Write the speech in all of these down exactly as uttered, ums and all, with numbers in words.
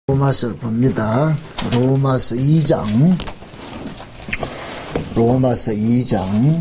로마서를 봅니다. 로마서 이 장, 로마서 이 장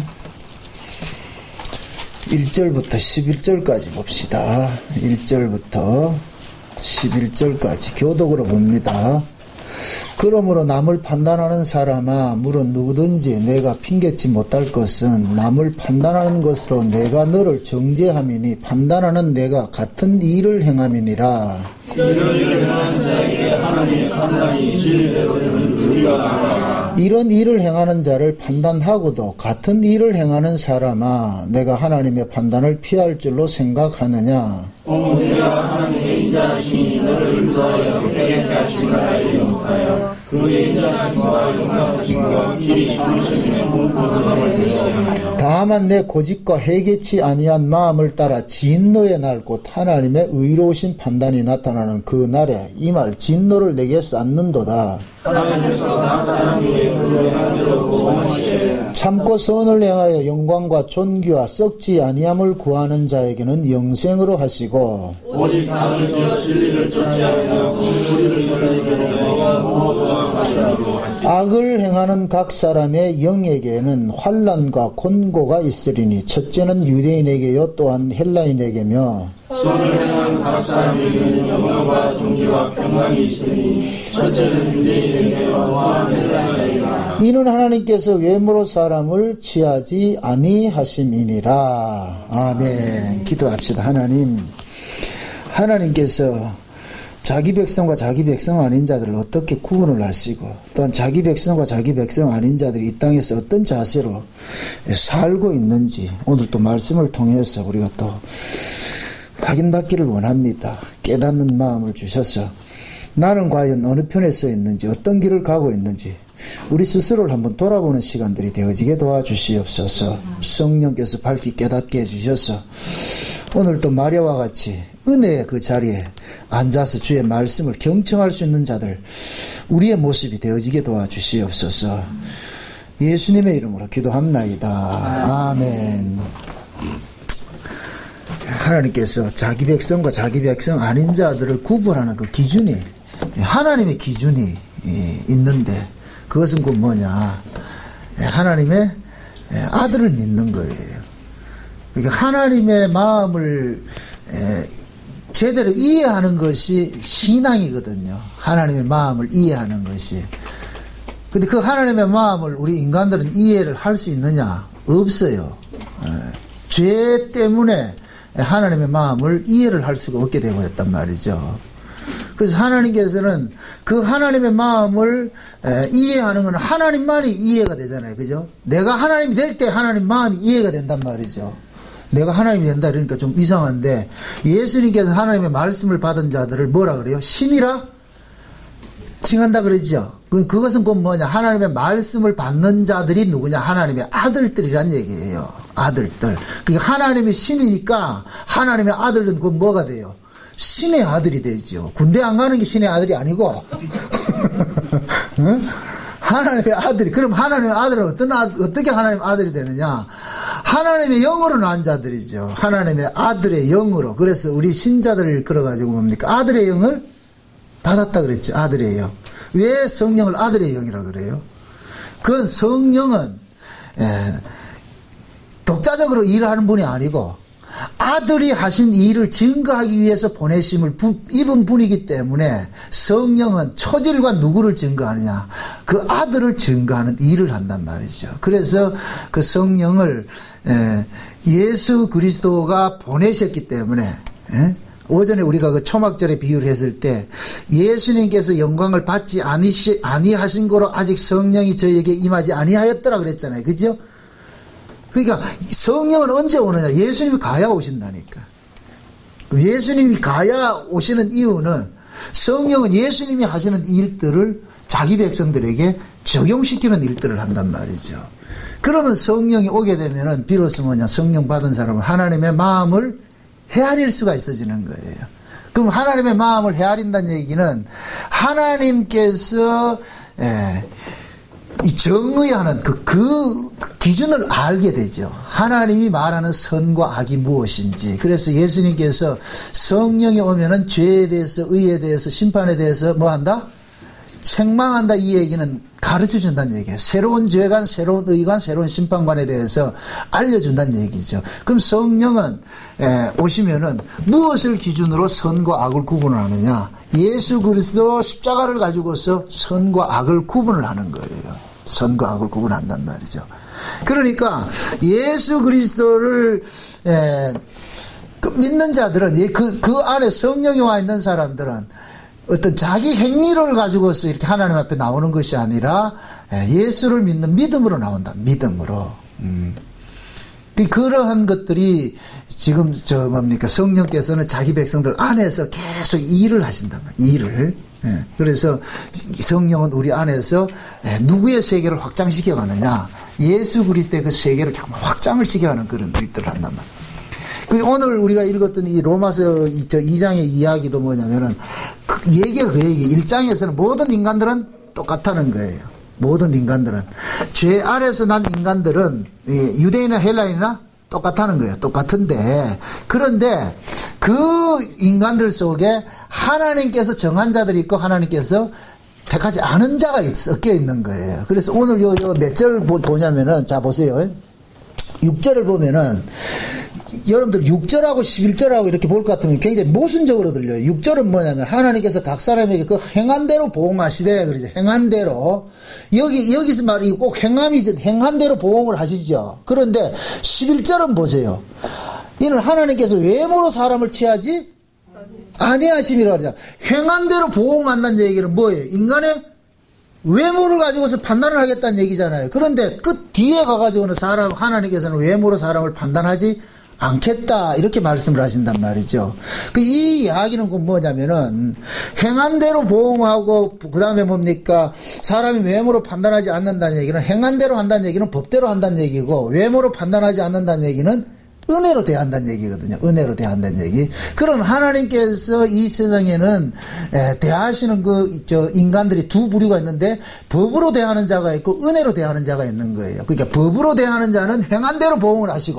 일 절부터 십일 절까지 봅시다. 일 절부터 십일 절까지 교독으로 봅니다. 그러므로 남을 판단하는 사람아, 물론 누구든지 내가 핑계치 못할 것은 남을 판단하는 것으로 내가 너를 정죄함이니 판단하는 내가 같은 일을 행함이니라. 이런 일을 행하는 자에게 하나님의 판단이 진리대로 되는 우리가 나가라. 이런 일을 행하는 자를 판단하고도 같은 일을 행하는 사람아, 내가 하나님의 판단을 피할 줄로 생각하느냐? 오, 내가 하나님의 인자하심이 너를 인도하여 깨닫게 하심을 알지 못하여 그의 인자하심과 용납하심과 길이 참으심의 공소성을 대시하며 다만 내 고집과 회개치 아니한 마음을 따라 진노의 날 곧 하나님의 의로우신 판단이 나타나는 그 날에 이 말 진노를 내게 쌓는도다. 하나님께서 각 사람에게 그의 하늘을 원하시되 참고 선을 행하여 영광과 존귀와 썩지 아니함을 구하는 자에게는 영생으로 하시고 오직 답을 지어 진리를 쫓아하며 우리를 돌려주려 모두가 가지고 하시고 악을 행하는 각 사람의 영에게는 환난과 곤고가 있으리니 첫째는 유대인에게요 또한 헬라인에게며 선을 행하는 각 사람에게는 영광과 존귀와 평강이 있으니 첫째는 유대인에게 또한 헬라인에게나 이는 하나님께서 외모로 사람을 취하지 아니하심이니라. 아멘. 기도합시다. 하나님, 하나님께서 자기 백성과 자기 백성 아닌 자들을 어떻게 구분을 하시고 또한 자기 백성과 자기 백성 아닌 자들이 이 땅에서 어떤 자세로 살고 있는지 오늘 또 말씀을 통해서 우리가 또 확인받기를 원합니다. 깨닫는 마음을 주셔서 나는 과연 어느 편에 서 있는지 어떤 길을 가고 있는지 우리 스스로를 한번 돌아보는 시간들이 되어지게 도와주시옵소서. 성령께서 밝히 깨닫게 해주셔서 오늘 또 마리아와 같이 은혜의 그 자리에 앉아서 주의 말씀을 경청할 수 있는 자들 우리의 모습이 되어지게 도와주시옵소서. 예수님의 이름으로 기도합나이다. 아멘. 하나님께서 자기 백성과 자기 백성 아닌 자들을 구분하는 그 기준이 하나님의 기준이 있는데 그것은 곧 뭐냐? 하나님의 아들을 믿는 거예요. 그러니까 하나님의 마음을 제대로 이해하는 것이 신앙이거든요. 하나님의 마음을 이해하는 것이. 근데 그 하나님의 마음을 우리 인간들은 이해를 할 수 있느냐? 없어요. 죄 때문에 하나님의 마음을 이해를 할 수가 없게 되어버렸단 말이죠. 그래서 하나님께서는 그 하나님의 마음을 이해하는 건 하나님만이 이해가 되잖아요. 그죠? 내가 하나님이 될 때 하나님 마음이 이해가 된단 말이죠. 내가 하나님이 된다 그러니까 좀 이상한데 예수님께서 하나님의 말씀을 받은 자들을 뭐라 그래요? 신이라 칭한다 그러죠. 그것은 곧 뭐냐? 하나님의 말씀을 받는 자들이 누구냐? 하나님의 아들들이란 얘기예요. 아들들. 그러니까 하나님이 신이니까 하나님의 아들은 곧 뭐가 돼요? 신의 아들이 되죠. 군대 안 가는 게 신의 아들이 아니고 응? 하나님의 아들이. 그럼 하나님의 아들은 어떤 아, 어떻게 하나님의 아들이 되느냐? 하나님의 영으로 난 자들이죠. 하나님의 아들의 영으로. 그래서 우리 신자들을 끌어가지고 뭡니까? 아들의 영을 받았다 그랬죠. 아들의 영. 왜 성령을 아들의 영이라 그래요? 그건 성령은 에, 독자적으로 일을 하는 분이 아니고 아들이 하신 일을 증거하기 위해서 보내심을 부, 입은 분이기 때문에 성령은 초질과 누구를 증거하느냐? 그 아들을 증거하는 일을 한단 말이죠. 그래서 그 성령을 에, 예수 그리스도가 보내셨기 때문에 에? 오전에 우리가 그 초막절에 비유를 했을 때 예수님께서 영광을 받지 아니시, 아니하신 거로 아직 성령이 저에게 임하지 아니하였더라 그랬잖아요. 그죠? 그러니까 성령은 언제 오느냐? 예수님이 가야 오신다니까. 예수님이 가야 오시는 이유는 성령은 예수님이 하시는 일들을 자기 백성들에게 적용시키는 일들을 한단 말이죠. 그러면 성령이 오게 되면은 비로소 뭐냐? 성령 받은 사람은 하나님의 마음을 헤아릴 수가 있어지는 거예요. 그럼 하나님의 마음을 헤아린다는 얘기는 하나님께서 에, 이 정의하는 그, 그 기준을 알게 되죠. 하나님이 말하는 선과 악이 무엇인지. 그래서 예수님께서 성령이 오면은 죄에 대해서, 의에 대해서, 심판에 대해서 뭐 한다? 책망한다. 이 얘기는 가르쳐 준다는 얘기예요. 새로운 죄관, 새로운 의관, 새로운 심판관에 대해서 알려준다는 얘기죠. 그럼 성령은 에, 오시면은 무엇을 기준으로 선과 악을 구분을 하느냐? 예수 그리스도 십자가를 가지고서 선과 악을 구분을 하는 거예요. 선과 악을 구분한단 말이죠. 그러니까 예수 그리스도를 에, 그 믿는 자들은 그, 그 안에 성령이 와 있는 사람들은 어떤 자기 행위를 가지고서 이렇게 하나님 앞에 나오는 것이 아니라 예수를 믿는 믿음으로 나온다. 믿음으로. 음. 그러한 것들이 지금 저 뭡니까 성령께서는 자기 백성들 안에서 계속 일을 하신단 말이에요. 일을. 예. 그래서 성령은 우리 안에서 누구의 세계를 확장시켜 가느냐? 예수 그리스도의 그 세계를 확장을 시켜가는 그런 일들을 한단 말이에요. 오늘 우리가 읽었던 이 로마서 이 장의 이야기도 뭐냐면은 그 얘기가 그 얘기. 일 장에서는 모든 인간들은 똑같다는 거예요. 모든 인간들은 죄 아래서 난 인간들은 유대인이나 헬라인이나 똑같다는 거예요. 똑같은데 그런데 그 인간들 속에 하나님께서 정한 자들이 있고 하나님께서 택하지 않은 자가 섞여 있는 거예요. 그래서 오늘 요, 요 몇 절 보냐면은 자 보세요. 육 절을 보면은 여러분들 육 절하고 십일 절하고 이렇게 볼 것 같으면 굉장히 모순적으로 들려요. 육 절은 뭐냐면 하나님께서 각 사람에게 그 행한 대로 보응하시되 그러죠. 행한 대로. 여기, 여기서 말이 꼭 행함이죠. 행한 대로 보응을 하시죠. 그런데 십일 절은 보세요. 이는 하나님께서 외모로 사람을 취하지 아니하심이라고 하죠. 행한 대로 보응한다는 얘기는 뭐예요? 인간의 외모를 가지고서 판단을 하겠다는 얘기잖아요. 그런데 끝 뒤에 가가지고는 사람, 하나님께서는 외모로 사람을 판단하지 않겠다 이렇게 말씀을 하신단 말이죠. 그 이 이야기는 뭐냐면은 행한 대로 보응하고 그 다음에 뭡니까 사람이 외모로 판단하지 않는다는 얘기는 행한 대로 한다는 얘기는 법대로 한다는 얘기고 외모로 판단하지 않는다는 얘기는 은혜로 대한다는 얘기거든요. 은혜로 대한다는 얘기. 그럼 하나님께서 이 세상에는 에, 대하시는 그 저 인간들이 두 부류가 있는데 법으로 대하는 자가 있고 은혜로 대하는 자가 있는 거예요. 그러니까 법으로 대하는 자는 행한 대로 보응을 하시고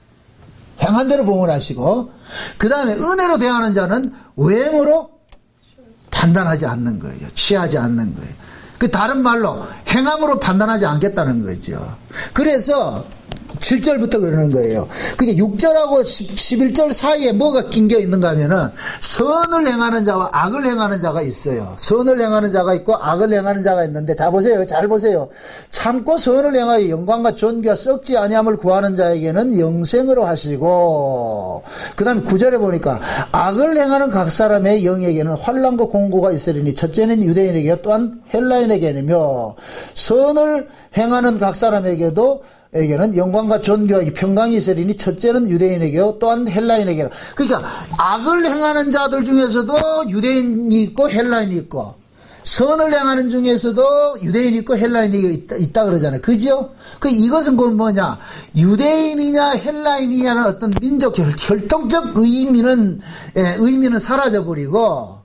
행한 대로 보응을 하시고 그 다음에 은혜로 대하는 자는 외모로 판단하지 않는 거예요. 취하지 않는 거예요. 그 다른 말로 행함으로 판단하지 않겠다는 거죠. 그래서 칠 절부터 그러는 거예요. 그게 육 절하고 십일 절 사이에 뭐가 낀겨 있는가 하면은 선을 행하는 자와 악을 행하는 자가 있어요. 선을 행하는 자가 있고 악을 행하는 자가 있는데 자 보세요. 잘 보세요. 참고 선을 행하여 영광과 존귀와 썩지 아니함을 구하는 자에게는 영생으로 하시고 그 다음에 구 절에 보니까 악을 행하는 각 사람의 영에게는 환난과 공고가 있으리니 첫째는 유대인에게 또한 헬라인에게며 선을 행하는 각 사람에게도 에게는 영광과 존귀와 평강이 있으리니 첫째는 유대인에게요 또한 헬라인에게요. 그러니까 악을 행하는 자들 중에서도 유대인이 있고 헬라인이 있고 선을 행하는 중에서도 유대인이 있고 헬라인이 있다, 있다 그러잖아요. 그죠? 그 이것은 그 뭐냐 유대인이냐 헬라인이냐는 어떤 민족 혈통적 의미는 예, 의미는 사라져버리고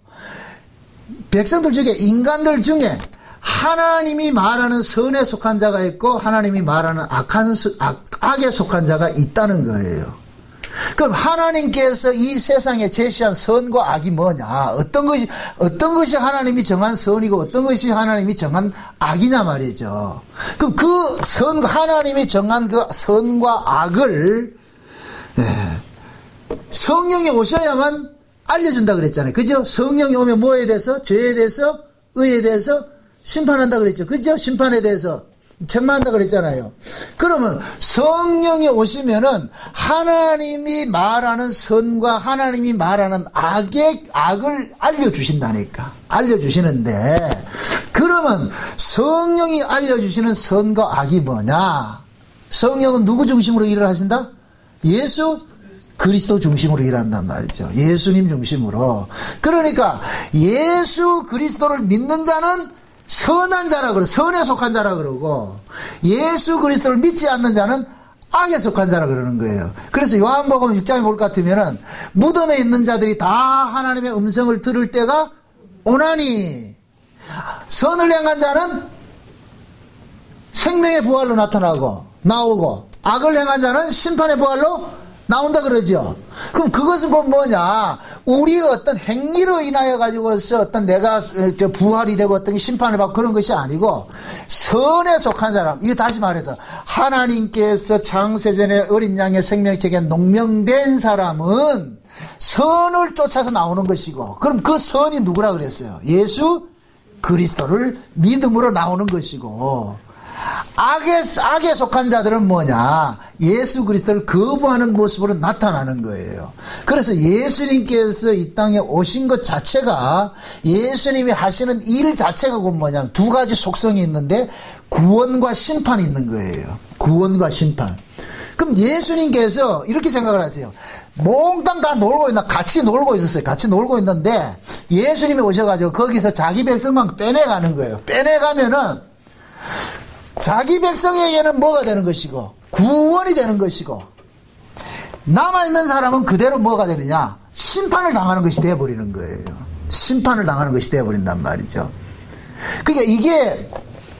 백성들 중에 인간들 중에 하나님이 말하는 선에 속한 자가 있고 하나님이 말하는 악한, 악, 악에 속한 자가 있다는 거예요. 그럼 하나님께서 이 세상에 제시한 선과 악이 뭐냐? 어떤 것이, 어떤 것이 하나님이 정한 선이고 어떤 것이 하나님이 정한 악이냐 말이죠. 그럼 그 선, 하나님이 정한 그 선과 악을, 예, 성령이 오셔야만 알려준다 그랬잖아요. 그죠? 성령이 오면 뭐에 대해서? 죄에 대해서? 의에 대해서? 심판한다 그랬죠. 그죠? 심판에 대해서 책망한다 그랬잖아요. 그러면 성령이 오시면은 하나님이 말하는 선과 하나님이 말하는 악의, 악을 알려주신다니까. 알려주시는데, 그러면 성령이 알려주시는 선과 악이 뭐냐? 성령은 누구 중심으로 일을 하신다? 예수 그리스도 중심으로 일한단 말이죠. 예수님 중심으로. 그러니까 예수 그리스도를 믿는 자는 선한 자라 그러고 선에 속한 자라 그러고 예수 그리스도를 믿지 않는 자는 악에 속한 자라 그러는 거예요. 그래서 요한복음 육 장에 볼 것 같으면은 무덤에 있는 자들이 다 하나님의 음성을 들을 때가 오나니 선을 행한 자는 생명의 부활로 나타나고 나오고 악을 행한 자는 심판의 부활로 나온다 그러죠. 그럼 그것은 뭐 뭐냐? 우리의 어떤 행위로 인하여 가지고서 어떤 내가 부활이 되고 어떤 심판을 받고 그런 것이 아니고 선에 속한 사람. 이거 다시 말해서 하나님께서 창세전에 어린 양의 생명책에 농명된 사람은 선을 쫓아서 나오는 것이고, 그럼 그 선이 누구라 그랬어요? 예수 그리스도를 믿음으로 나오는 것이고, 악에, 악에 속한 자들은 뭐냐? 예수 그리스도를 거부하는 모습으로 나타나는 거예요. 그래서 예수님께서 이 땅에 오신 것 자체가, 예수님이 하시는 일 자체가 뭐냐면 두 가지 속성이 있는데 구원과 심판이 있는 거예요. 구원과 심판. 그럼 예수님께서 이렇게 생각을 하세요. 몽땅 다 놀고 있나, 같이 놀고 있었어요. 같이 놀고 있는데 예수님이 오셔가지고 거기서 자기 백성만 빼내가는 거예요. 빼내가면은 자기 백성에게는 뭐가 되는 것이고 구원이 되는 것이고, 남아있는 사람은 그대로 뭐가 되느냐? 심판을 당하는 것이 되어버리는 거예요. 심판을 당하는 것이 되어버린단 말이죠. 그러니까 이게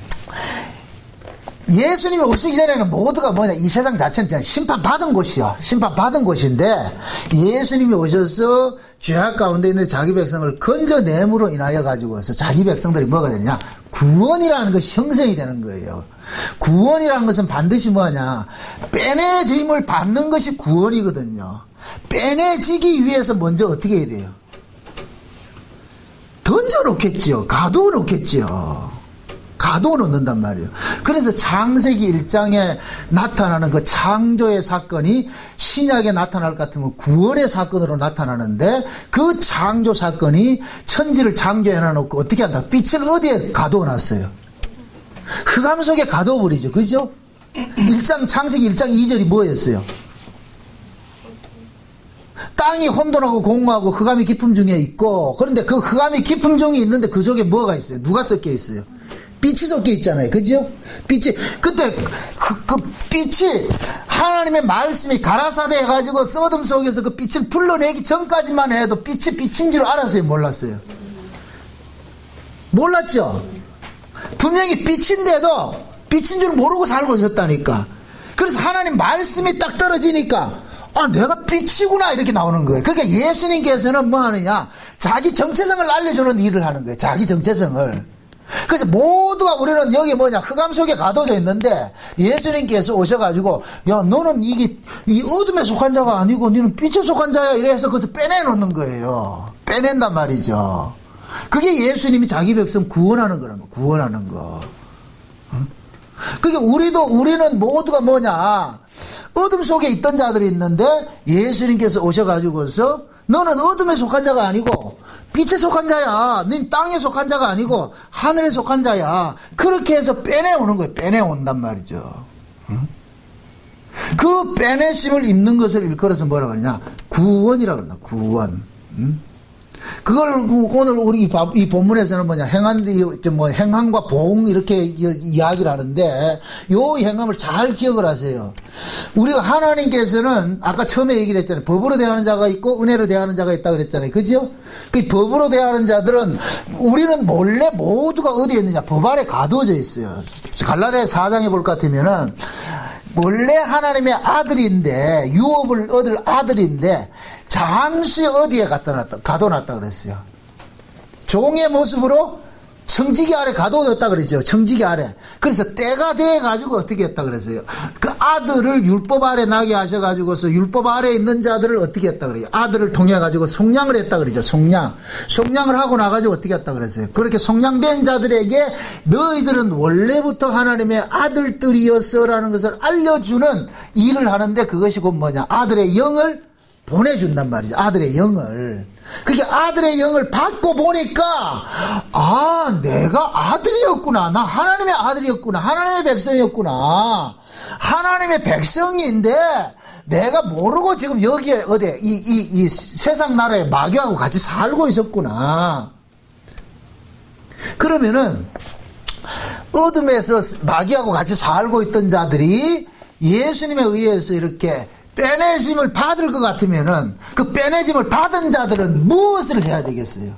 예수님이 오시기 전에는 모두가 뭐냐, 이 세상 자체는 그냥 심판받은 곳이야. 심판받은 곳인데 예수님이 오셔서 죄악 가운데 있는 자기 백성을 건져냄으로 인하여 가지고서 자기 백성들이 뭐가 되느냐? 구원이라는 것이 형성이 되는 거예요. 구원이라는 것은 반드시 뭐냐? 빼내짐을 받는 것이 구원이거든요. 빼내지기 위해서 먼저 어떻게 해야 돼요? 던져놓겠지요. 가둬놓겠지요. 가둬 놓는단 말이에요. 그래서 창세기 일 장에 나타나는 그 창조의 사건이 신약에 나타날 것 같으면 구원의 사건으로 나타나는데, 그 창조 사건이 천지를 창조해 놔놓고 어떻게 한다? 빛을 어디에 가둬 놨어요? 흑암 속에 가둬 버리죠. 그죠? 일 장, 창세기 일 장 이 절이 뭐였어요? 땅이 혼돈하고 공허하고 흑암이 깊음 중에 있고, 그런데 그 흑암이 깊음 중에 있는데 그 속에 뭐가 있어요? 누가 섞여 있어요? 빛이 섞여 있잖아요. 그죠? 빛이, 그때, 그, 그 빛이, 하나님의 말씀이 가라사대 해가지고 어둠 속에서 그 빛을 불러내기 전까지만 해도 빛이 빛인 줄 알았어요? 몰랐어요? 몰랐죠? 분명히 빛인데도 빛인 줄 모르고 살고 있었다니까. 그래서 하나님 말씀이 딱 떨어지니까, 아, 내가 빛이구나, 이렇게 나오는 거예요. 그러니까 예수님께서는 뭐 하느냐? 자기 정체성을 알려주는 일을 하는 거예요. 자기 정체성을. 그래서 모두가, 우리는 여기 뭐냐, 흑암 속에 가둬져 있는데 예수님께서 오셔가지고, 야, 너는 이게 이 어둠에 속한 자가 아니고 너는 빛에 속한 자야, 이래서 그것을 빼내놓는 거예요. 빼낸단 말이죠. 그게 예수님이 자기 백성 구원하는 거라는 거. 구원하는 거. 그러니까 우리도, 우리는 모두가 뭐냐, 어둠 속에 있던 자들이 있는데 예수님께서 오셔가지고서 너는 어둠에 속한 자가 아니고 빛에 속한 자야. 넌 땅에 속한 자가 아니고 하늘에 속한 자야. 그렇게 해서 빼내오는 거예요. 빼내온단 말이죠. 응? 그 빼내심을 입는 것을 일컬어서 뭐라고 하느냐? 구원이라고 그런다. 구원. 응? 그걸 오늘 우리 이 본문에서는 뭐냐, 행한, 뭐 행함과 보응 이렇게 이야기를 하는데, 요 행함을 잘 기억을 하세요. 우리가 하나님께서는 아까 처음에 얘기를 했잖아요. 법으로 대하는 자가 있고 은혜로 대하는 자가 있다 그랬잖아요. 그죠? 그 법으로 대하는 자들은 우리는 몰래 모두가 어디에 있느냐? 법 아래 가두어져 있어요. 갈라디아 사 장에 볼 것 같으면은 원래 하나님의 아들인데, 유업을 얻을 아들인데 잠시 어디에 갖다 놨다, 가둬놨다 그랬어요. 종의 모습으로 청지기 아래 가둬뒀다 그랬죠. 청지기 아래. 그래서 때가 돼가지고 어떻게 했다 그랬어요. 그 아들을 율법 아래 나게 하셔가지고서 율법 아래 있는 자들을 어떻게 했다 그래요. 아들을 통해가지고 속량을 했다 그러죠. 속량. 속량을 하고 나가지고 어떻게 했다 그랬어요. 그렇게 속량된 자들에게 너희들은 원래부터 하나님의 아들들이었어라는 것을 알려주는 일을 하는데, 그것이 곧 뭐냐. 아들의 영을 보내준단 말이죠. 아들의 영을. 그게 아들의 영을 받고 보니까, 아, 내가 아들이었구나. 나 하나님의 아들이었구나. 하나님의 백성이었구나. 하나님의 백성인데 내가 모르고 지금 여기에 어디 이, 이, 이 세상 나라에 마귀하고 같이 살고 있었구나. 그러면은 어둠에서 마귀하고 같이 살고 있던 자들이 예수님에 의해서 이렇게 빼내짐을 받을 것 같으면은, 그 빼내짐을 받은 자들은 무엇을 해야 되겠어요?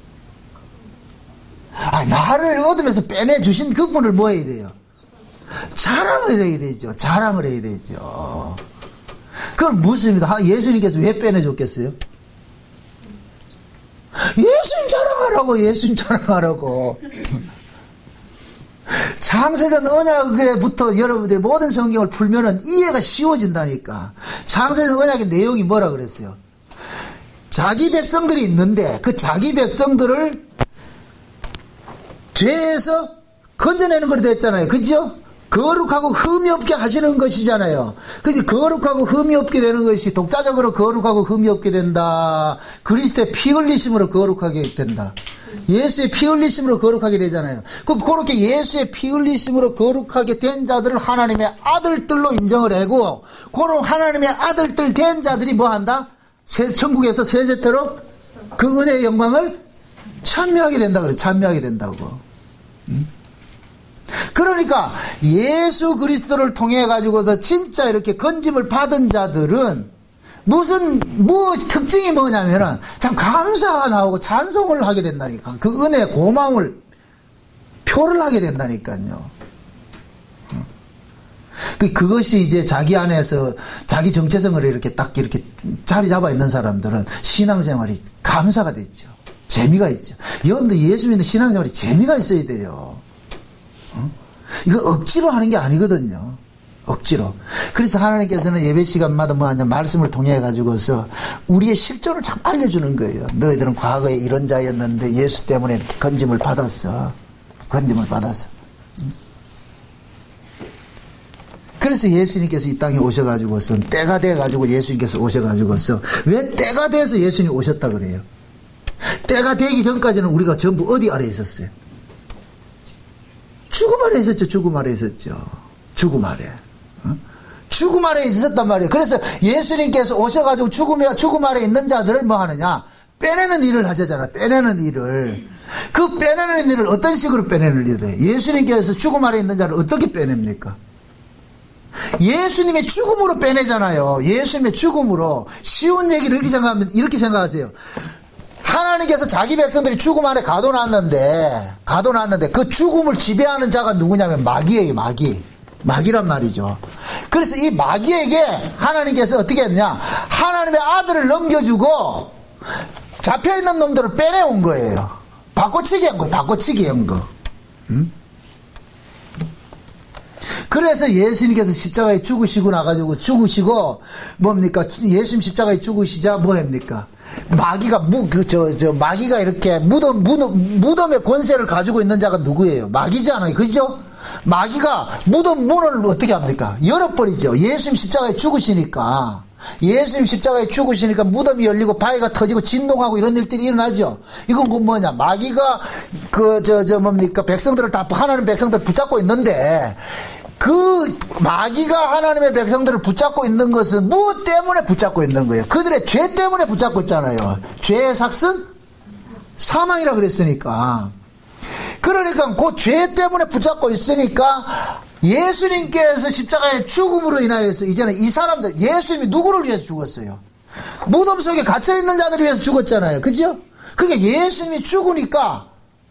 아, 나를 어둠에서 빼내주신 그분을 뭐 해야 돼요? 자랑을 해야 되죠. 자랑을 해야 되죠. 그건 무엇입니다? 예수님께서 왜 빼내줬겠어요? 예수님 자랑하라고, 예수님 자랑하라고. 창세전 언약에부터 여러분들이 모든 성경을 풀면은 이해가 쉬워진다니까. 창세전 언약의 내용이 뭐라 그랬어요? 자기 백성들이 있는데 그 자기 백성들을 죄에서 건져내는 거로 됐잖아요. 그죠? 거룩하고 흠이 없게 하시는 것이잖아요. 근데 거룩하고 흠이 없게 되는 것이 독자적으로 거룩하고 흠이 없게 된다. 그리스도의 피 흘리심으로 거룩하게 된다. 예수의 피 흘리심으로 거룩하게 되잖아요. 그 그렇게 예수의 피 흘리심으로 거룩하게 된 자들을 하나님의 아들들로 인정을 하고, 그런 하나님의 아들들 된 자들이 뭐 한다? 새, 천국에서 세세토록 그 은혜의 영광을 찬미하게 된다 그래. 찬미하게 된다고. 음? 그러니까 예수 그리스도를 통해 가지고서 진짜 이렇게 건짐을 받은 자들은 무슨 뭐 특징이 뭐냐면은 참 감사가 나오고 찬송을 하게 된다니까. 그 은혜의 고마움을 표를 하게 된다니까요. 그것이 이제 자기 안에서 자기 정체성을 이렇게 딱 이렇게 자리 잡아 있는 사람들은 신앙생활이 감사가 되죠. 재미가 있죠. 여러분들 예수 믿는 신앙생활이 재미가 있어야 돼요. 이거 억지로 하는 게 아니거든요. 억지로. 그래서 하나님께서는 예배 시간마다 뭐 하냐, 말씀을 통해 가지고서 우리의 실존을 참 알려주는 거예요. 너희들은 과거에 이런 자였는데 예수 때문에 이렇게 건짐을 받았어. 건짐을 받았어. 그래서 예수님께서 이 땅에 오셔가지고서 때가 돼가지고 예수님께서 오셔가지고서 왜 때가 돼서 예수님이 오셨다 그래요? 때가 되기 전까지는 우리가 전부 어디 아래 있었어요? 죽음 아래 있었죠. 죽음 아래 있었죠. 죽음 아래. 어? 죽음 아래 있었단 말이에요. 그래서 예수님께서 오셔가지고 죽음에, 죽음 아래 있는 자들을 뭐 하느냐? 빼내는 일을 하셨잖아. 빼내는 일을. 그 빼내는 일을 어떤 식으로 빼내는 일을 해요? 예수님께서 죽음 아래 있는 자를 어떻게 빼냅니까? 예수님의 죽음으로 빼내잖아요. 예수님의 죽음으로. 쉬운 얘기를 이렇게 생각하면, 이렇게 생각하세요. 하나님께서 자기 백성들이 죽음 안에 가둬놨는데, 가둬놨는데, 그 죽음을 지배하는 자가 누구냐면 마귀예요, 마귀. 마귀란 말이죠. 그래서 이 마귀에게 하나님께서 어떻게 했냐? 하나님의 아들을 넘겨주고, 잡혀있는 놈들을 빼내온 거예요. 바꿔치기 한 거예요, 바꿔치기 한 거. 음? 그래서 예수님께서 십자가에 죽으시고 나가지고 죽으시고 뭡니까? 예수님 십자가에 죽으시자 뭐합니까? 마귀가 무 그 저 저 마귀가 이렇게 무덤 무덤 무덤의 권세를 가지고 있는 자가 누구예요? 마귀잖아요, 그죠? 마귀가 무덤 문을 어떻게 합니까? 열어버리죠. 예수님 십자가에 죽으시니까. 예수님 십자가에 죽으시니까 무덤이 열리고 바위가 터지고 진동하고 이런 일들이 일어나죠. 이건 그 뭐냐? 마귀가 그 저 저 뭡니까? 백성들을 다 하나님 백성들을 붙잡고 있는데. 그 마귀가 하나님의 백성들을 붙잡고 있는 것은 무엇 때문에 붙잡고 있는 거예요? 그들의 죄 때문에 붙잡고 있잖아요. 죄의 삭은 사망이라 그랬으니까. 그러니까 그 죄 때문에 붙잡고 있으니까 예수님께서 십자가의 죽음으로 인하여서 이제는 이 사람들, 예수님이 누구를 위해서 죽었어요? 무덤 속에 갇혀있는 자들을 위해서 죽었잖아요. 그죠? 그게 예수님이 죽으니까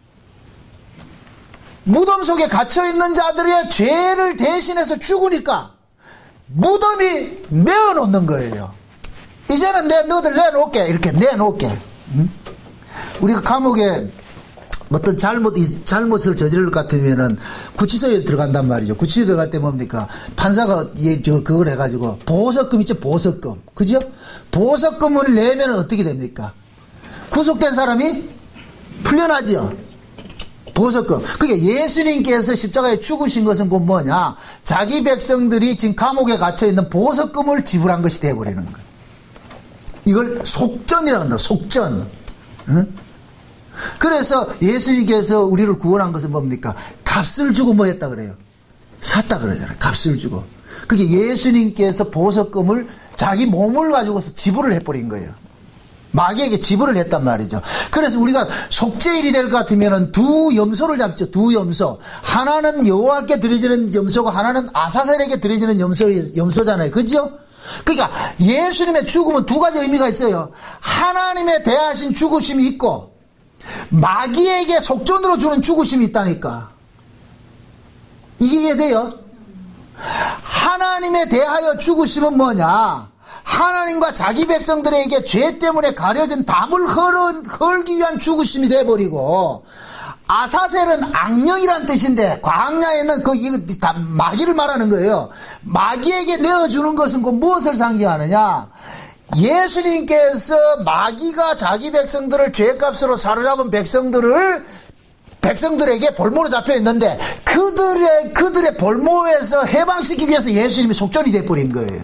무덤 속에 갇혀있는 자들의 죄를 대신해서 죽으니까 무덤이 메어놓는 거예요. 이제는 내 너들 내놓을게. 이렇게 내놓을게. 응? 우리가 감옥에 어떤 잘못, 잘못을 저지를 것 같으면은 구치소에 들어간단 말이죠. 구치소에 들어갈 때 뭡니까? 판사가 예, 저, 그걸 해가지고 보석금 있죠? 보석금. 그죠? 보석금을 내면 어떻게 됩니까? 구속된 사람이 풀려나지요. 보석금. 그게 예수님께서 십자가에 죽으신 것은 곧 뭐냐? 자기 백성들이 지금 감옥에 갇혀있는 보석금을 지불한 것이 되어버리는 거예요. 이걸 속전이라고 한다. 속전. 응? 그래서 예수님께서 우리를 구원한 것은 뭡니까? 값을 주고 뭐 했다 그래요? 샀다 그러잖아요. 값을 주고. 그게 예수님께서 보석금을 자기 몸을 가지고서 지불을 해버린 거예요. 마귀에게 지불을 했단 말이죠. 그래서 우리가 속죄일이 될 것 같으면 두 염소를 잡죠. 두 염소. 하나는 여호와께 드려지는 염소고 하나는 아사셀에게 드려지는 염소, 염소잖아요. 그죠? 그러니까 예수님의 죽음은 두 가지 의미가 있어요. 하나님의 대하신 죽으심이 있고 마귀에게 속전으로 주는 죽으심이 있다니까. 이게 돼요? 하나님에 대하여 죽으심은 뭐냐? 하나님과 자기 백성들에게 죄 때문에 가려진 담을 헐은, 헐기 위한 죽으심이 돼버리고, 아사셀은 악령이란 뜻인데 광야에는 그 이거 다 마귀를 말하는 거예요. 마귀에게 내어주는 것은 그 무엇을 상징하느냐? 예수님께서 마귀가 자기 백성들을 죄값으로 사로잡은 백성들을 백성들에게 볼모로 잡혀 있는데 그들의 그들의 볼모에서 해방시키기 위해서 예수님이 속전이 돼버린 거예요.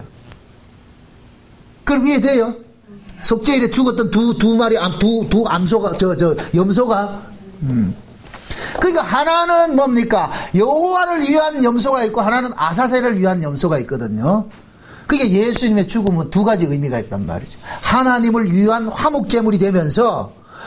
그럼 이해돼요? 속죄일에 죽었던 두 두 마리 암, 두 두 암소가 저 저 염소가. 음. 그러니까 하나는 뭡니까? 여호와를 위한 염소가 있고 하나는 아사셀을 위한 염소가 있거든요. 그게 예수님의 죽음은 두 가지 의미가 있단 말이죠. 하나님을 위한 화목제물이 되면서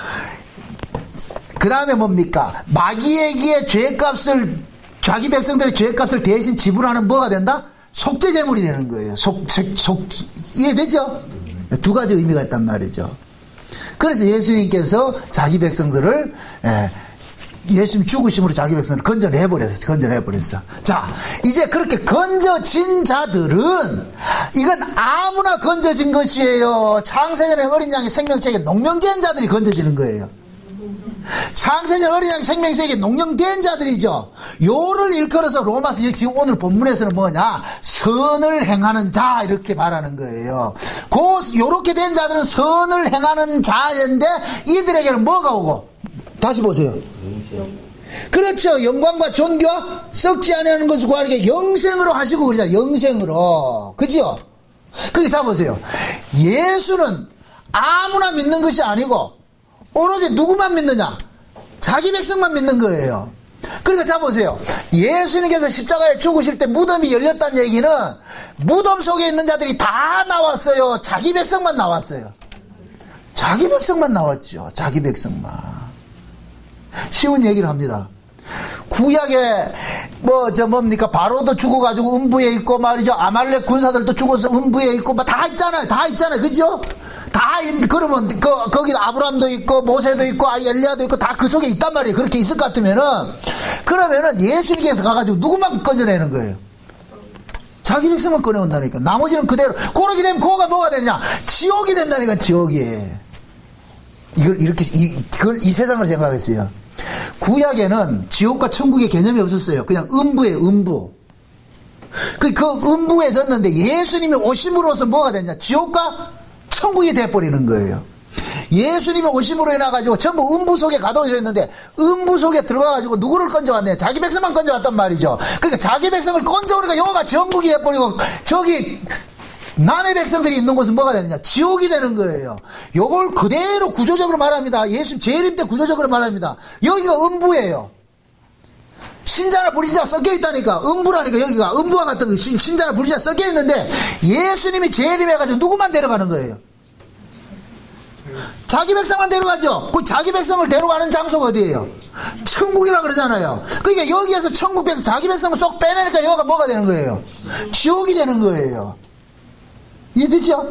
그 다음에 뭡니까? 마귀에게 죄값을 자기 백성들의 죄값을 대신 지불하는 뭐가 된다? 속죄제물이 되는 거예요. 속, 속, 속 이해되죠? 두 가지 의미가 있단 말이죠. 그래서 예수님께서 자기 백성들을 예, 예수님 죽으심으로 자기 백성을 건져내버렸어. 건져내버렸어. 자, 이제 그렇게 건져진 자들은 이건 아무나 건져진 것이에요. 창세전에 어린 양의 생명책에 농명된 자들이 건져지는 거예요. 창세전 어린 양의 생명책에 농명된 자들이죠. 요를 일컬어서 로마서 지금 오늘 본문에서는 뭐냐? 선을 행하는 자 이렇게 말하는 거예요. 그 요렇게 된 자들은 선을 행하는 자인데 이들에게는 뭐가 오고? 다시 보세요. 그렇죠. 영광과 존귀와 썩지 아니하는 것을 구하는 영생으로 하시고 그러잖아요. 영생으로. 그죠? 그게 잡으세요. 예수는 아무나 믿는 것이 아니고 오로지 누구만 믿느냐? 자기 백성만 믿는 거예요. 그러니까 잡으세요. 예수님께서 십자가에 죽으실 때 무덤이 열렸다는 얘기는 무덤 속에 있는 자들이 다 나왔어요. 자기 백성만 나왔어요. 자기 백성만 나왔죠. 자기 백성만. 쉬운 얘기를 합니다. 구약에 뭐 저 뭡니까 바로도 죽어가지고 음부에 있고 말이죠. 아말렉 군사들도 죽어서 음부에 있고 뭐 다 있잖아요. 다 있잖아요. 그죠? 다 있, 그러면 그 거기 아브람도 있고 모세도 있고 엘리야도 있고 다 그 속에 있단 말이에요. 그렇게 있을 것 같으면은 그러면은 예수님께서 가가지고 누구만 건져내는 거예요? 자기 백성만 꺼내온다니까. 나머지는 그대로. 그러게 되면 그거가 뭐가 되느냐? 지옥이 된다니까. 지옥이. 이걸 이렇게 이, 그걸 이 세상을 생각했어요. 구약에는 지옥과 천국의 개념이 없었어요. 그냥 음부에 음부. 그, 그 음부에 있었는데 예수님이 오심으로써 뭐가 됐냐? 지옥과 천국이 돼버리는 거예요. 예수님이 오심으로 해놔가지고 전부 음부 속에 가둬져 있는데 음부 속에 들어가가지고 누구를 건져왔네요? 자기 백성만 건져왔단 말이죠. 그러니까 자기 백성을 건져오니까 여기가 전국이 해버리고 저기 남의 백성들이 있는 곳은 뭐가 되느냐? 지옥이 되는 거예요. 요걸 그대로 구조적으로 말합니다. 예수 재림 때 구조적으로 말합니다. 여기가 음부예요. 신자나 불신자 섞여 있다니까. 음부라니까. 여기가 음부와 같은 거 신자나 불신자 섞여 있는데 예수님이 재림해가지고 누구만 데려가는 거예요? 자기 백성만 데려가죠. 그 자기 백성을 데려가는 장소가 어디예요? 천국이라 그러잖아요. 그러니까 여기에서 천국 백성 자기 백성을 쏙 빼내니까 여기가 뭐가 되는 거예요? 지옥이 되는 거예요. 이해되죠?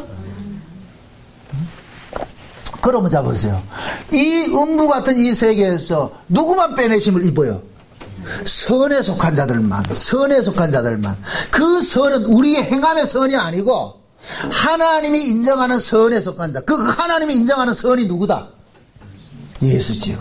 그러면 잡으세요. 이 음부 같은 이 세계에서 누구만 빼내심을 입어요? 선에 속한 자들만. 선에 속한 자들만. 그 선은 우리의 행함의 선이 아니고 하나님이 인정하는 선에 속한 자. 그 하나님이 인정하는 선이 누구다? 예수지요.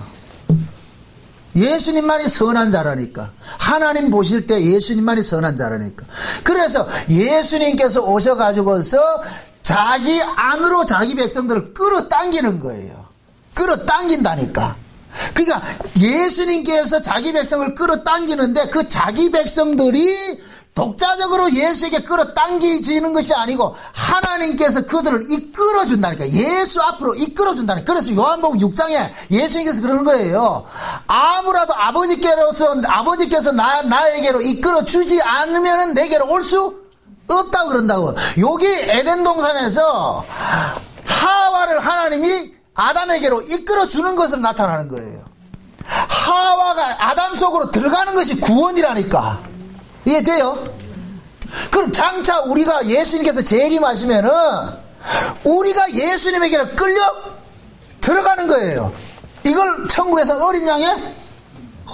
예수님만이 선한 자라니까. 하나님 보실 때 예수님만이 선한 자라니까. 그래서 예수님께서 오셔가지고서 자기 안으로 자기 백성들을 끌어당기는 거예요. 끌어당긴다니까. 그러니까 예수님께서 자기 백성을 끌어당기는데 그 자기 백성들이 독자적으로 예수에게 끌어당기지는 것이 아니고 하나님께서 그들을 이끌어준다니까. 예수 앞으로 이끌어준다니까. 그래서 요한복음 육 장에 예수님께서 그러는 거예요. 아무라도 아버지께로서 아버지께서 나, 나에게로 이끌어주지 않으면 내게로 올 수 없다고 그런다고. 여기 에덴 동산에서 하와를 하나님이 아담에게로 이끌어주는 것으로 나타나는 거예요. 하와가 아담 속으로 들어가는 것이 구원이라니까. 이해돼요? 그럼 장차 우리가 예수님께서 재림하시면은 우리가 예수님에게로 끌려 들어가는 거예요. 이걸 천국에서 어린 양의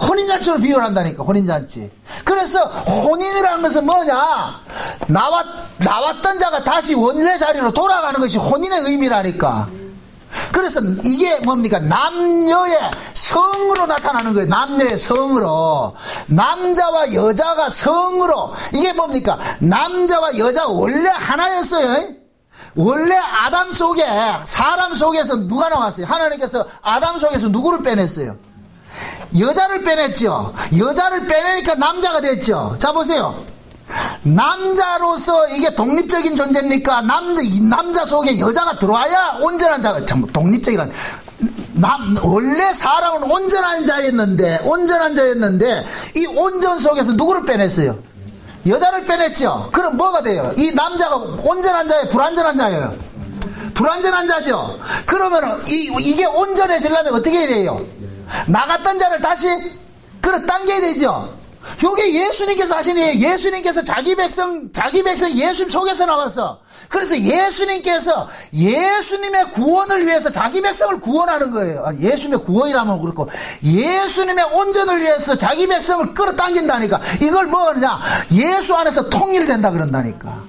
혼인잔치로 비유를 한다니까, 혼인잔치. 그래서 혼인이라는 것은 뭐냐? 나왔, 나왔던 자가 다시 원래 자리로 돌아가는 것이 혼인의 의미라니까. 그래서 이게 뭡니까? 남녀의 성으로 나타나는 거예요. 남녀의 성으로. 남자와 여자가 성으로. 이게 뭡니까? 남자와 여자가 원래 하나였어요. 원래 아담 속에, 사람 속에서 누가 나왔어요? 하나님께서 아담 속에서 누구를 빼냈어요? 여자를 빼냈죠. 여자를 빼내니까 남자가 됐죠. 자, 보세요. 남자로서 이게 독립적인 존재입니까? 남자, 남자 속에 여자가 들어와야 온전한 자가, 참, 독립적이란, 남, 원래 사람은 온전한 자였는데, 온전한 자였는데, 이 온전 속에서 누구를 빼냈어요? 여자를 빼냈죠. 그럼 뭐가 돼요? 이 남자가 온전한 자예요? 불완전한 자예요? 불완전한 자죠. 그러면 이, 이게 온전해지려면 어떻게 해야 돼요? 나갔던 자를 다시 끌어 당겨야 되죠. 요게 예수님께서 하신 일이에요. 예수님께서 자기 백성, 자기 백성 예수님 속에서 나왔어. 그래서 예수님께서 예수님의 구원을 위해서 자기 백성을 구원하는 거예요. 아, 예수님의 구원이라면 그렇고, 예수님의 온전을 위해서 자기 백성을 끌어당긴다니까. 이걸 뭐 하느냐? 예수 안에서 통일된다 그런다니까.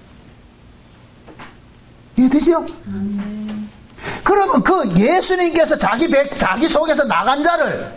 이해되죠? 음. 그러면 그 예수님께서 자기 백, 자기 속에서 나간 자를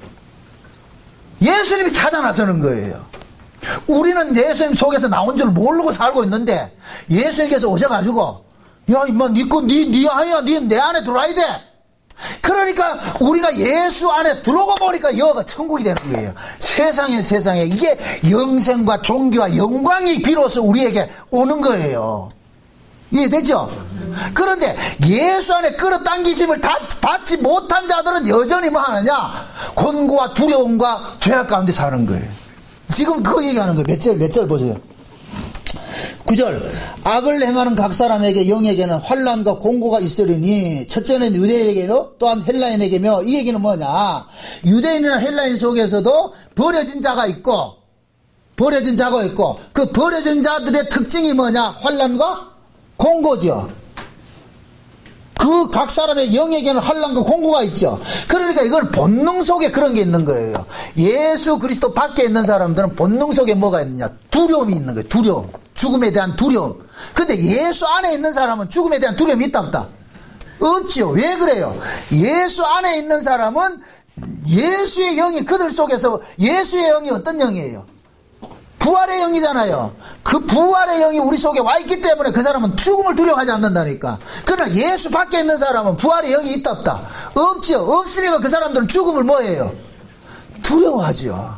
예수님이 찾아 나서는 거예요. 우리는 예수님 속에서 나온 줄 모르고 살고 있는데, 예수님께서 오셔가지고, 야, 임마, 니 거, 니, 니 아니야, 니 내 안에 들어와야 돼. 그러니까, 우리가 예수 안에 들어오고 보니까 여가 천국이 되는 거예요. 세상에, 세상에. 이게 영생과 종교와 영광이 비로소 우리에게 오는 거예요. 이해되죠? 그런데 예수 안에 끌어당기심을 다 받지 못한 자들은 여전히 뭐 하느냐? 곤고와 두려움과 죄악 가운데 사는 거예요. 지금 그거 얘기하는 거예요. 몇 절, 몇 절 보세요. 구 절. 악을 행하는 각 사람에게 영에게는 환난과 공고가 있으리니, 첫째는 유대인에게로 또한 헬라인에게며, 이 얘기는 뭐냐? 유대인이나 헬라인 속에서도 버려진 자가 있고, 버려진 자가 있고, 그 버려진 자들의 특징이 뭐냐? 환난과 공고죠. 그 각 사람의 영에게는 환난과 공고가 있죠. 그러니까 이건 본능 속에 그런 게 있는 거예요. 예수 그리스도 밖에 있는 사람들은 본능 속에 뭐가 있느냐? 두려움이 있는 거예요. 두려움. 죽음에 대한 두려움. 근데 예수 안에 있는 사람은 죽음에 대한 두려움이 있다 없다? 없죠. 왜 그래요? 예수 안에 있는 사람은 예수의 영이 그들 속에서, 예수의 영이 어떤 영이에요? 부활의 영이잖아요. 그 부활의 영이 우리 속에 와 있기 때문에 그 사람은 죽음을 두려워하지 않는다니까. 그러나 예수 밖에 있는 사람은 부활의 영이 있다 없다? 없죠. 없으니까 그 사람들은 죽음을 뭐예요? 두려워하죠.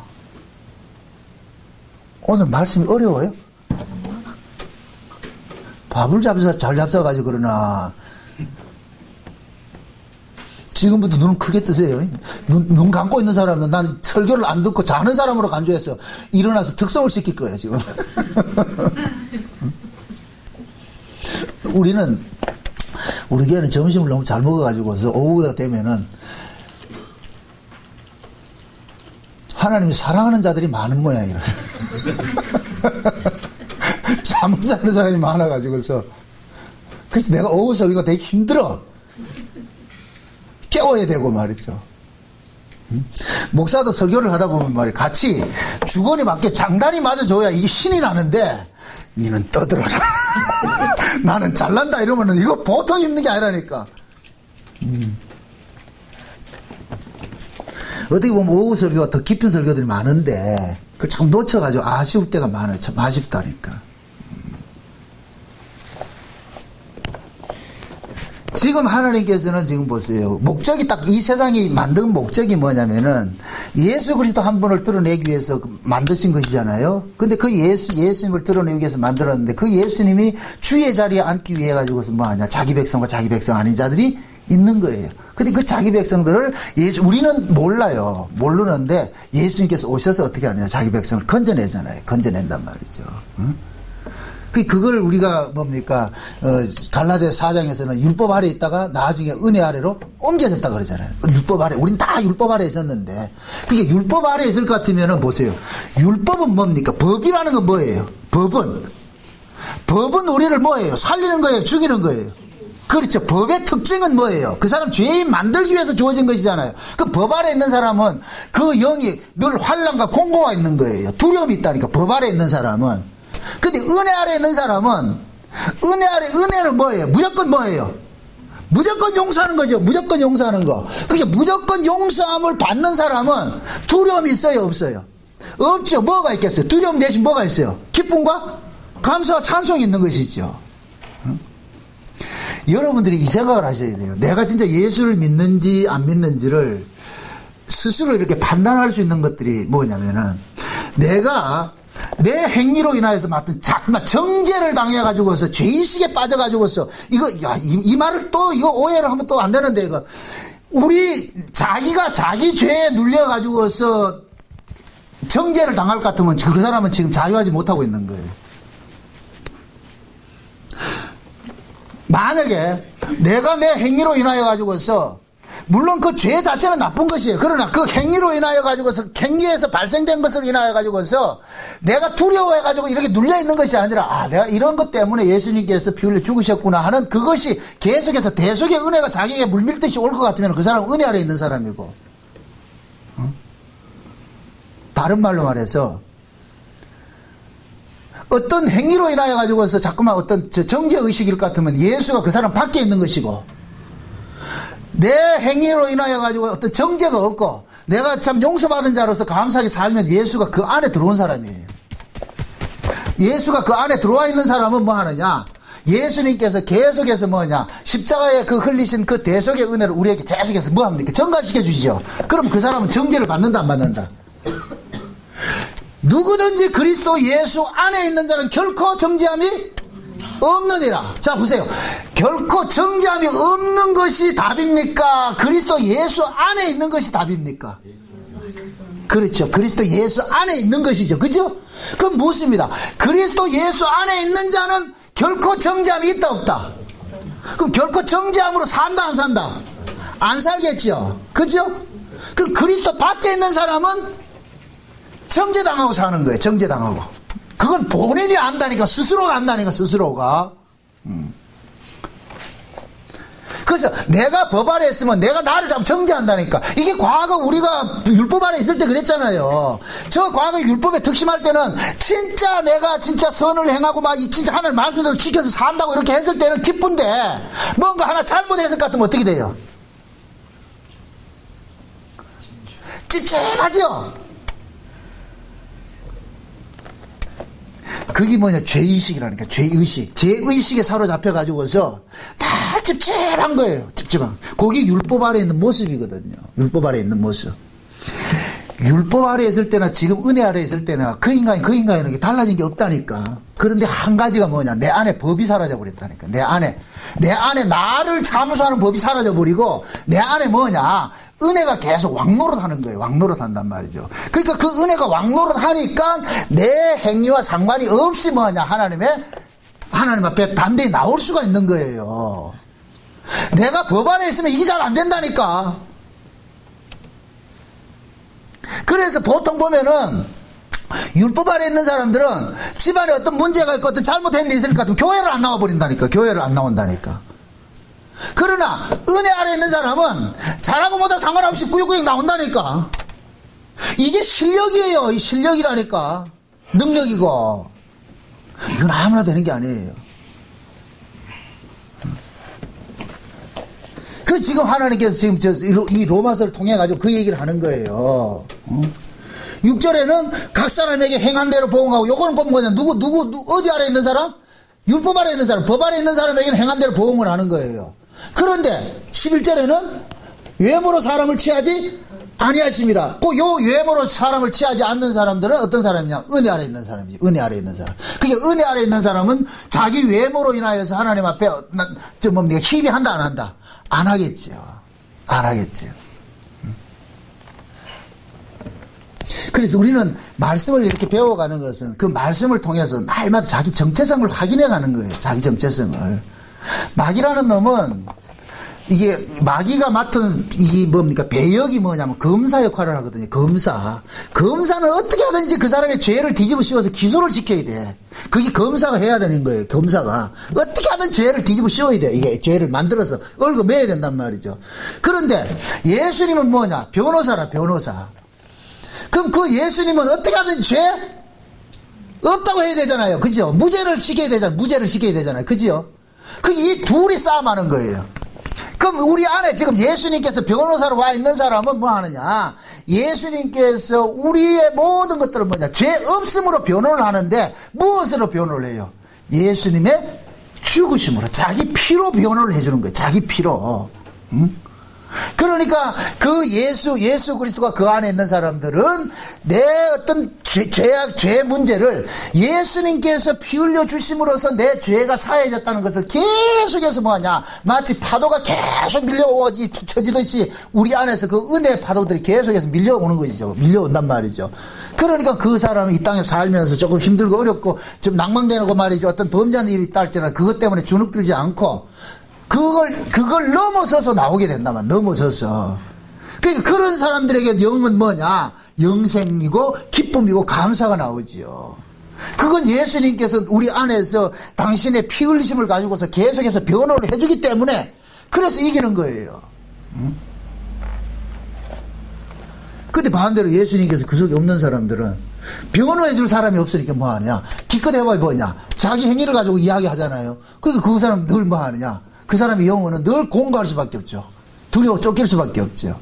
오늘 말씀이 어려워요? 밥을 잡숴, 잘 잡숴가지고 그러나. 지금부터 눈을 크게 뜨세요. 눈, 눈 감고 있는 사람은 난 설교를 안 듣고 자는 사람으로 간주해서 일어나서 특성을 시킬 거예요, 지금. 우리는, 우리 교회는 점심을 너무 잘 먹어가지고서 오후가 되면은 하나님이 사랑하는 자들이 많은 모양이라. 잠을 자는 사람이 많아가지고서. 그래서 내가 오후 설교가 되게 힘들어. 깨워야 되고 말이죠. 음? 목사도 설교를 하다 보면 말이야, 같이 주거니 맞게 장단이 맞아줘야 이게 신이 나는데, 니는 떠들어라. 나는 잘난다 이러면은 이거 보통 입는 게 아니라니까. 음. 어떻게 보면 오후 설교가 더 깊은 설교들이 많은데, 그걸 참 놓쳐가지고 아쉬울 때가 많아요. 참 아쉽다니까. 지금 하나님께서는 지금 보세요. 목적이 딱 이 세상이 만든 목적이 뭐냐면은 예수 그리스도 한 분을 드러내기 위해서 만드신 것이잖아요. 근데 그 예수, 예수님을 드러내기 위해서 만들었는데 그 예수님이 주의 자리에 앉기 위해 가지고서 뭐 하냐. 자기 백성과 자기 백성 아닌 자들이 있는 거예요. 근데 그 자기 백성들을 예수, 우리는 몰라요. 모르는데 예수님께서 오셔서 어떻게 하느냐. 자기 백성을 건져내잖아요. 건져낸단 말이죠. 응? 그걸 우리가 뭡니까, 어, 갈라디아 사 장에서는 율법 아래에 있다가 나중에 은혜 아래로 옮겨졌다 그러잖아요. 율법 아래, 우린 다 율법 아래에 있었는데. 그게 율법 아래에 있을 것 같으면은 보세요. 율법은 뭡니까? 법이라는 건 뭐예요? 법은. 법은 우리를 뭐예요? 살리는 거예요? 죽이는 거예요? 그렇죠. 법의 특징은 뭐예요? 그 사람 죄인 만들기 위해서 주어진 것이잖아요. 그 법 아래 있는 사람은 그 영이 늘 환난과 공고가 있는 거예요. 두려움이 있다니까, 법 아래 있는 사람은. 근데 은혜 아래 있는 사람은, 은혜 아래, 은혜는 뭐예요? 무조건 뭐예요? 무조건 용서하는 거죠. 무조건 용서하는 거. 그게 무조건 용서함을 받는 사람은 두려움이 있어요? 없어요? 없죠. 뭐가 있겠어요? 두려움 대신 뭐가 있어요? 기쁨과 감사와 찬송이 있는 것이죠. 응? 여러분들이 이 생각을 하셔야 돼요. 내가 진짜 예수를 믿는지 안 믿는지를 스스로 이렇게 판단할 수 있는 것들이 뭐냐면은, 내가 내 행위로 인하여서 맡은 자꾸만 정죄를 당해가지고서 죄의식에 빠져가지고서 이거 야, 이, 이 말을 또 이거 오해를 하면 또 안 되는데, 이거 우리 자기가 자기 죄에 눌려가지고서 정죄를 당할 것 같으면 그 사람은 지금 자유하지 못하고 있는 거예요. 만약에 내가 내 행위로 인하여 가지고서, 물론 그 죄 자체는 나쁜 것이에요. 그러나 그 행위로 인하여 가지고서, 행위에서 발생된 것을 인하여 가지고서 내가 두려워해 가지고 이렇게 눌려 있는 것이 아니라, 아, 내가 이런 것 때문에 예수님께서 피 흘려 죽으셨구나 하는 그것이 계속해서 대속의 은혜가 자기에게 물밀듯이 올 것 같으면 그 사람은 은혜 아래 있는 사람이고, 어? 다른 말로 말해서 어떤 행위로 인하여 가지고서 자꾸만 어떤 정죄의식일 것 같으면 예수가 그 사람 밖에 있는 것이고, 내 행위로 인하여 가지고 어떤 정죄가 없고 내가 참 용서받은 자로서 감사하게 살면 예수가 그 안에 들어온 사람이에요. 예수가 그 안에 들어와 있는 사람은 뭐 하느냐? 예수님께서 계속해서 뭐냐? 십자가에 그 흘리신 그 대속의 은혜를 우리에게 계속해서 뭐 합니까? 전가시켜 주시죠. 그럼 그 사람은 정죄를 받는다 안 받는다? 누구든지 그리스도 예수 안에 있는 자는 결코 정죄함이 없느니라. 자, 보세요. 결코 정죄함이 없는 것이 답입니까? 그리스도 예수 안에 있는 것이 답입니까? 그렇죠. 그리스도 예수 안에 있는 것이죠. 그죠? 그건 무엇입니다? 그리스도 예수 안에 있는 자는 결코 정죄함이 있다 없다? 그럼 결코 정죄함으로 산다 안 산다? 안 살겠죠. 그죠? 그럼 그리스도 밖에 있는 사람은 정죄당하고 사는 거예요. 정죄당하고. 그건 본인이 안다니까, 스스로가 안다니까, 스스로가. 음. 그래서 내가 법 아래 있으면 내가 나를 좀 정죄한다니까. 이게 과거 우리가 율법 아래 있을 때 그랬잖아요. 저 과거 율법에 득심할 때는 진짜 내가 진짜 선을 행하고 막 진짜 하나님 말씀대로 지켜서 산다고 이렇게 했을 때는 기쁜데, 뭔가 하나 잘못했을 것 같으면 어떻게 돼요? 찝찝하죠? 그게 뭐냐? 죄의식이라니까. 죄의식. 죄의식에 사로잡혀가지고서 다 찝찝한 거예요. 찝찝한. 그게 율법 아래 있는 모습이거든요. 율법 아래 있는 모습. 율법 아래 있을 때나 지금 은혜 아래 있을 때나 그 인간이 그 인간에는 달라진 게 없다니까. 그런데 한 가지가 뭐냐? 내 안에 법이 사라져버렸다니까. 내 안에. 내 안에 나를 참수하는 법이 사라져버리고 내 안에 뭐냐? 은혜가 계속 왕노릇 하는 거예요. 왕노릇 한단 말이죠. 그러니까 그 은혜가 왕노릇 하니까 내 행위와 상관이 없이 뭐냐? 하나님의, 하나님 앞에 단대히 나올 수가 있는 거예요. 내가 법 안에 있으면 이게 잘 안 된다니까. 그래서 보통 보면은 율법 아래 있는 사람들은 집안에 어떤 문제가 있고 어떤 잘못된 데 있을 것 같으면 교회를 안 나와버린다니까. 교회를 안 나온다니까. 그러나 은혜 아래 있는 사람은 잘하고 못하고 상관없이 꾸역꾸역 나온다니까. 이게 실력이에요. 이 실력이라니까. 능력이고. 이건 아무나 되는 게 아니에요. 그 지금 하나님께서 지금 저 이 로마서를 통해 가지고 그 얘기를 하는 거예요. 육 절에는 각 사람에게 행한 대로 보응하고, 요거는 꼭 뭐냐? 누구 누구 누구 어디 아래 있는 사람? 율법 아래 있는 사람, 법 아래 있는 사람에게는 행한 대로 보응을 하는 거예요. 그런데 십일 절에는 외모로 사람을 취하지 아니하심이라. 그 요 외모로 사람을 취하지 않는 사람들은 어떤 사람이냐? 은혜 아래 있는 사람이지. 은혜 아래 있는 사람. 그게 은혜 아래 있는 사람은 자기 외모로 인하여서 하나님 앞에 좀 뭐 내가 희비한다 안 한다? 안 하겠죠. 안 하겠죠. 그래서 우리는 말씀을 이렇게 배워가는 것은 그 말씀을 통해서 날마다 자기 정체성을 확인해 가는 거예요. 자기 정체성을. 마귀라는 놈은 이게 마귀가 맡은 이 뭡니까 배역이 뭐냐면 검사 역할을 하거든요. 검사. 검사는 어떻게 하든지 그 사람의 죄를 뒤집어 씌워서 기소를 시켜야 돼. 그게 검사가 해야 되는 거예요. 검사가 어떻게 하든 죄를 뒤집어 씌워야 돼. 이게 죄를 만들어서 얼굴 매야 된단 말이죠. 그런데 예수님은 뭐냐? 변호사라 변호사. 그럼 그 예수님은 어떻게 하든 죄 없다고 해야 되잖아요. 그죠? 무죄를 시켜야 되잖아요. 무죄를 시켜야 되잖아요. 그죠? 그 이 둘이 싸움하는 거예요. 그럼 우리 안에 지금 예수님께서 변호사로 와 있는 사람은 뭐 하느냐? 예수님께서 우리의 모든 것들을 뭐냐? 죄 없음으로 변호를 하는데 무엇으로 변호를 해요? 예수님의 죽으심으로, 자기 피로 변호를 해주는 거예요. 자기 피로. 응? 그러니까 그 예수, 예수 그리스도가 그 안에 있는 사람들은 내 어떤 죄, 죄악, 죄 문제를 예수님께서 피 흘려 주심으로써 내 죄가 사해졌다는 것을 계속해서 뭐하냐, 마치 파도가 계속 밀려오지 쳐지듯이 우리 안에서 그 은혜의 파도들이 계속해서 밀려오는 것이죠. 밀려온단 말이죠. 그러니까 그 사람이 이 땅에 살면서 조금 힘들고 어렵고 좀 낭망되고 말이죠. 어떤 범죄한 일이 있다 할지라도 그것 때문에 주눅들지 않고 그걸, 그걸 넘어서서 나오게 된다만, 넘어서서. 그러니까 그런 사람들에게 영은 뭐냐? 영생이고, 기쁨이고, 감사가 나오지요. 그건 예수님께서 우리 안에서 당신의 피 흘리심을 가지고서 계속해서 변호를 해주기 때문에, 그래서 이기는 거예요. 응? 근데 반대로 예수님께서 그 속에 없는 사람들은 변호해 줄 사람이 없으니까 뭐 하느냐? 기껏 해봐야 뭐냐? 자기 행위를 가지고 이야기 하잖아요. 그러니까 그 사람 늘 뭐 하느냐? 그 사람의 영혼은 늘 공고할 수밖에 없죠. 두려워 쫓길 수밖에 없죠.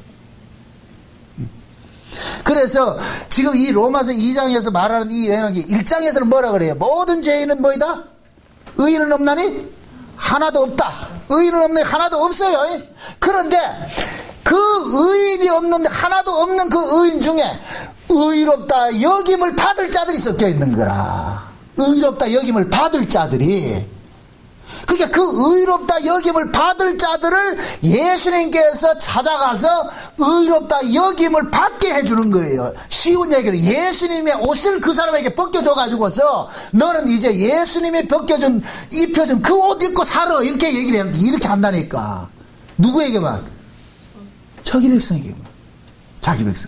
그래서 지금 이 로마서 이 장에서 말하는 이 내용이 일 장에서는 뭐라 그래요? 모든 죄인은 뭐이다? 의인은 없나니? 하나도 없다. 의인은 없나니? 하나도 없어요. 그런데 그 의인이 없는데 하나도 없는 그 의인 중에 의롭다 여김을 받을 자들이 섞여 있는 거라. 의롭다 여김을 받을 자들이. 그러니까 그 의롭다 여김을 받을 자들을 예수님께서 찾아가서 의롭다 여김을 받게 해주는 거예요. 쉬운 얘기로 예수님의 옷을 그 사람에게 벗겨줘가지고서 너는 이제 예수님이 벗겨준 입혀준 그 옷 입고 살아 이렇게 얘기를 해요. 이렇게 한다니까. 누구에게만? 자기 백성에게만. 자기 백성.